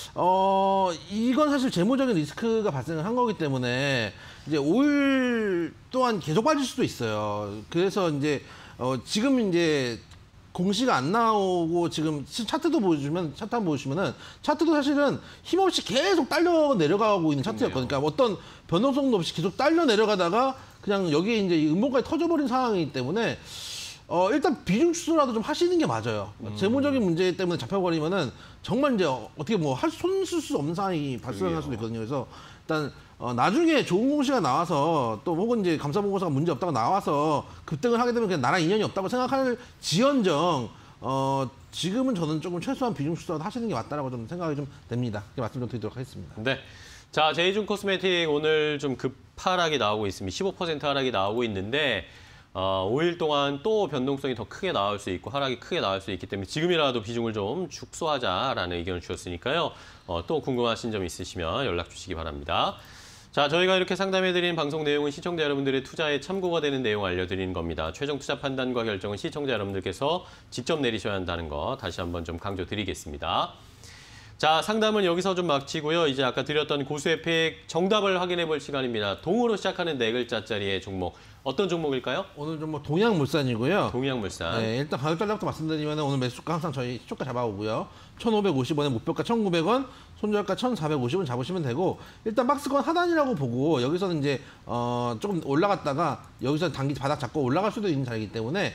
이건 사실 재무적인 리스크가 발생을 한 거기 때문에 이제 5일 동안 계속 빠질 수도 있어요. 그래서 이제 지금 이제 공시가 안 나오고 지금 차트도 보여주면 차트 한번 보시면은 차트도 사실은 힘없이 계속 딸려 내려가고 있는 차트였거든요. 그러니까 어떤 변동성도 없이 계속 딸려 내려가다가 그냥 여기에 이제 음봉까지 터져버린 상황이기 때문에 일단 비중 축소라도 좀 하시는 게 맞아요. 재무적인 문제 때문에 잡혀버리면은 정말 이제 어떻게 뭐 손 쓸 수 없는 상황이 발생할 수도 있거든요. 그래서 일단 나중에 좋은 공시가 나와서 또 혹은 이제 감사 보고서가 문제 없다고 나와서 급등을 하게 되면 그냥 나랑 인연이 없다고 생각할 지연정 지금은 저는 조금 최소한 비중 축소라도 하시는 게 맞다라고 좀 생각이 좀 됩니다. 이렇게 말씀 좀 드리도록 하겠습니다. 네. 자, 제이준 코스메틱 오늘 좀 급하락이 나오고 있습니다. 15% 하락이 나오고 있는데 5일 동안 또 변동성이 더 크게 나올 수 있고 하락이 크게 나올 수 있기 때문에 지금이라도 비중을 좀 축소하자라는 의견을 주셨으니까요. 또 궁금하신 점 있으시면 연락 주시기 바랍니다. 자, 저희가 이렇게 상담해드린 방송 내용은 시청자 여러분들의 투자에 참고가 되는 내용 알려드리는 겁니다. 최종 투자 판단과 결정은 시청자 여러분들께서 직접 내리셔야 한다는 거 다시 한번 좀 강조드리겠습니다. 자, 상담은 여기서 좀 마치고요. 이제 아까 드렸던 고수에픽 정답을 확인해 볼 시간입니다. 동으로 시작하는 4글자짜리의 종목. 어떤 종목일까요? 오늘 좀 뭐 동양물산이고요. 동양물산. 네, 일단 가격 전략부터 말씀드리면 오늘 매수가 항상 저희 시초가 잡아오고요. 1,550원에 목표가 1,900원, 손절가 1,450원 잡으시면 되고 일단 박스권 하단이라고 보고 여기서는 이제 조금 올라갔다가 여기서 단기 바닥 잡고 올라갈 수도 있는 자리이기 때문에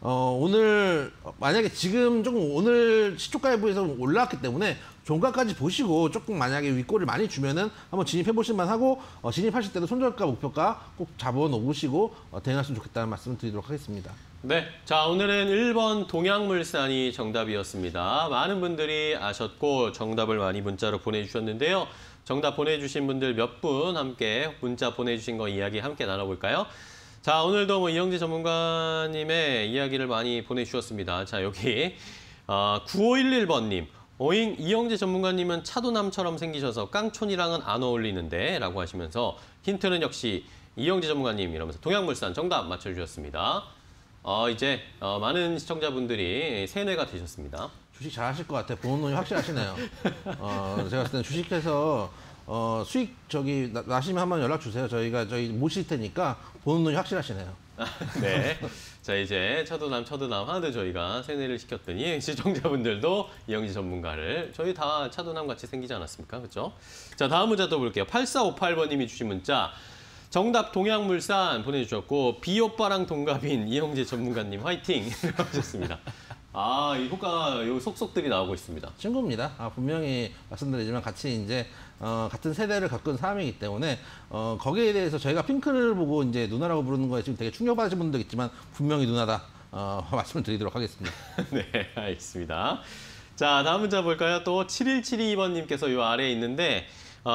오늘 만약에 지금 조금 오늘 시초가에 비해서 올라왔기 때문에 종가까지 보시고 조금 만약에 윗골을 많이 주면은 한번 진입해 보실만 하고 진입하실 때도 손절가 목표가 꼭 잡아 놓으시고 대응하시면 좋겠다는 말씀을 드리도록 하겠습니다. 네, 자 오늘은 1번 동양물산이 정답이었습니다. 많은 분들이 아셨고 정답을 많이 문자로 보내주셨는데요. 정답 보내주신 분들 몇 분 함께 문자 보내주신 거 이야기 함께 나눠볼까요? 자, 오늘도 뭐 이영재 전문가님의 이야기를 많이 보내주셨습니다. 자, 여기 9511번님. 어잉 이영재 전문가님은 차도남처럼 생기셔서 깡촌이랑은 안 어울리는데 라고 하시면서 힌트는 역시 이영재 전문가님 이러면서 동양물산 정답 맞춰주셨습니다. 이제 많은 시청자분들이 세뇌가 되셨습니다. 주식 잘 하실 것 같아요. 보는 눈이 확실하시네요. 제가 봤을 때는 주식해서 수익 나시면 한번 연락 주세요. 저희 모실 테니까 보는 눈이 확실하시네요. 네. 자, 이제 차도남 하나도 저희가 세뇌를 시켰더니 시청자분들도 이영지 전문가를 저희 다 차도남 같이 생기지 않았습니까? 그렇죠? 자, 다음 문자 또 볼게요. 8458번님이 주신 문자. 정답 동양물산 보내주셨고 비오빠랑 동갑인 이영재 전문가님 화이팅 하셨습니다. 이 효과가 요 속속들이 나오고 있습니다. 친구입니다. 분명히 말씀드리지만 같이 이제 같은 세대를 겪은 사람이기 때문에 거기에 대해서 저희가 핑크를 보고 이제 누나라고 부르는 거에 지금 되게 충격받으신 분도 있지만 분명히 누나다 말씀을 드리도록 하겠습니다. 네, 알겠습니다. 자, 다음 문자 볼까요? 또 7172번님께서 요 아래에 있는데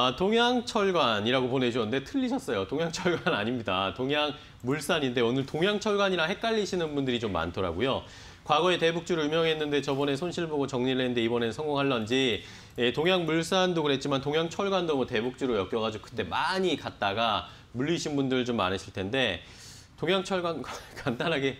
동양철관이라고 보내주셨는데 틀리셨어요. 동양철관 아닙니다. 동양물산인데 오늘 동양철관이랑 헷갈리시는 분들이 좀 많더라고요. 과거에 대북주로 유명했는데 저번에 손실 보고 정리를 했는데 이번엔 성공할런지 동양물산도 그랬지만 동양철관도 뭐 대북주로 엮여가지고 그때 많이 갔다가 물리신 분들 좀 많으실 텐데 동양철관 간단하게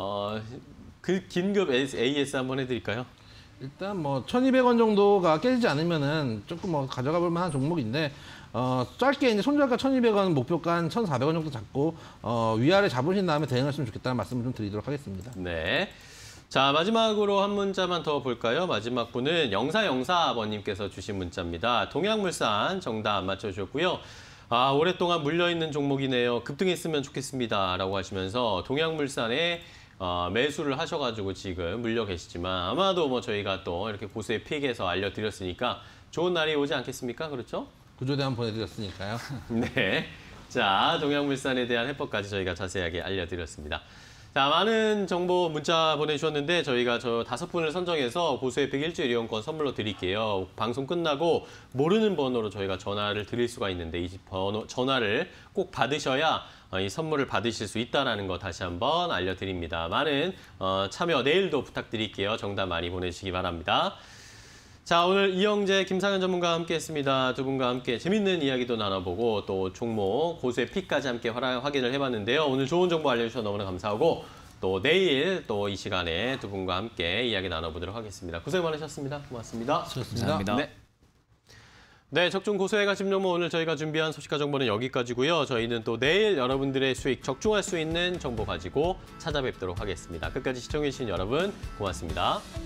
그 긴급 AS 한번 해드릴까요? 일단 뭐 1,200원 정도가 깨지지 않으면은 조금 뭐 가져가 볼 만한 종목인데 짧게 이제 손절가 1,200원 목표가 한 1,400원 정도 잡고 위아래 잡으신 다음에 대응하시면 좋겠다는 말씀을 좀 드리도록 하겠습니다. 네. 자, 마지막으로 한 문자만 더 볼까요? 마지막 분은 영사번님께서 주신 문자입니다. 동양물산 정답 맞춰주셨고요. 오랫동안 물려있는 종목이네요. 급등했으면 좋겠습니다. 라고 하시면서 동양물산에 매수를 하셔가지고 지금 물려 계시지만 아마도 뭐 저희가 또 이렇게 고수의 픽에서 알려드렸으니까 좋은 날이 오지 않겠습니까? 그렇죠? 구조대원 보내드렸으니까요. 네. 자, 동양물산에 대한 해법까지 저희가 자세하게 알려드렸습니다. 자, 많은 정보 문자 보내주셨는데 저희가 저 5분을 선정해서 고수의 픽 일주일 이용권 선물로 드릴게요. 방송 끝나고 모르는 번호로 저희가 전화를 드릴 수가 있는데 이 전화를 꼭 받으셔야 이 선물을 받으실 수 있다는 거 다시 한번 알려드립니다. 많은 참여 내일도 부탁드릴게요. 정답 많이 보내주시기 바랍니다. 자, 오늘 이영재, 김상현 전문가와 함께했습니다. 두 분과 함께 재밌는 이야기도 나눠보고 또 종목, 고수의 픽까지 함께 확인을 해봤는데요. 오늘 좋은 정보 알려주셔서 너무나 감사하고 또 내일 또 이 시간에 두 분과 함께 이야기 나눠보도록 하겠습니다. 고생 많으셨습니다. 고맙습니다. 수고하셨습니다. 네, 적중 고수의 가심 종목 오늘 저희가 준비한 소식과 정보는 여기까지고요. 저희는 또 내일 여러분들의 수익 적중할 수 있는 정보 가지고 찾아뵙도록 하겠습니다. 끝까지 시청해주신 여러분 고맙습니다.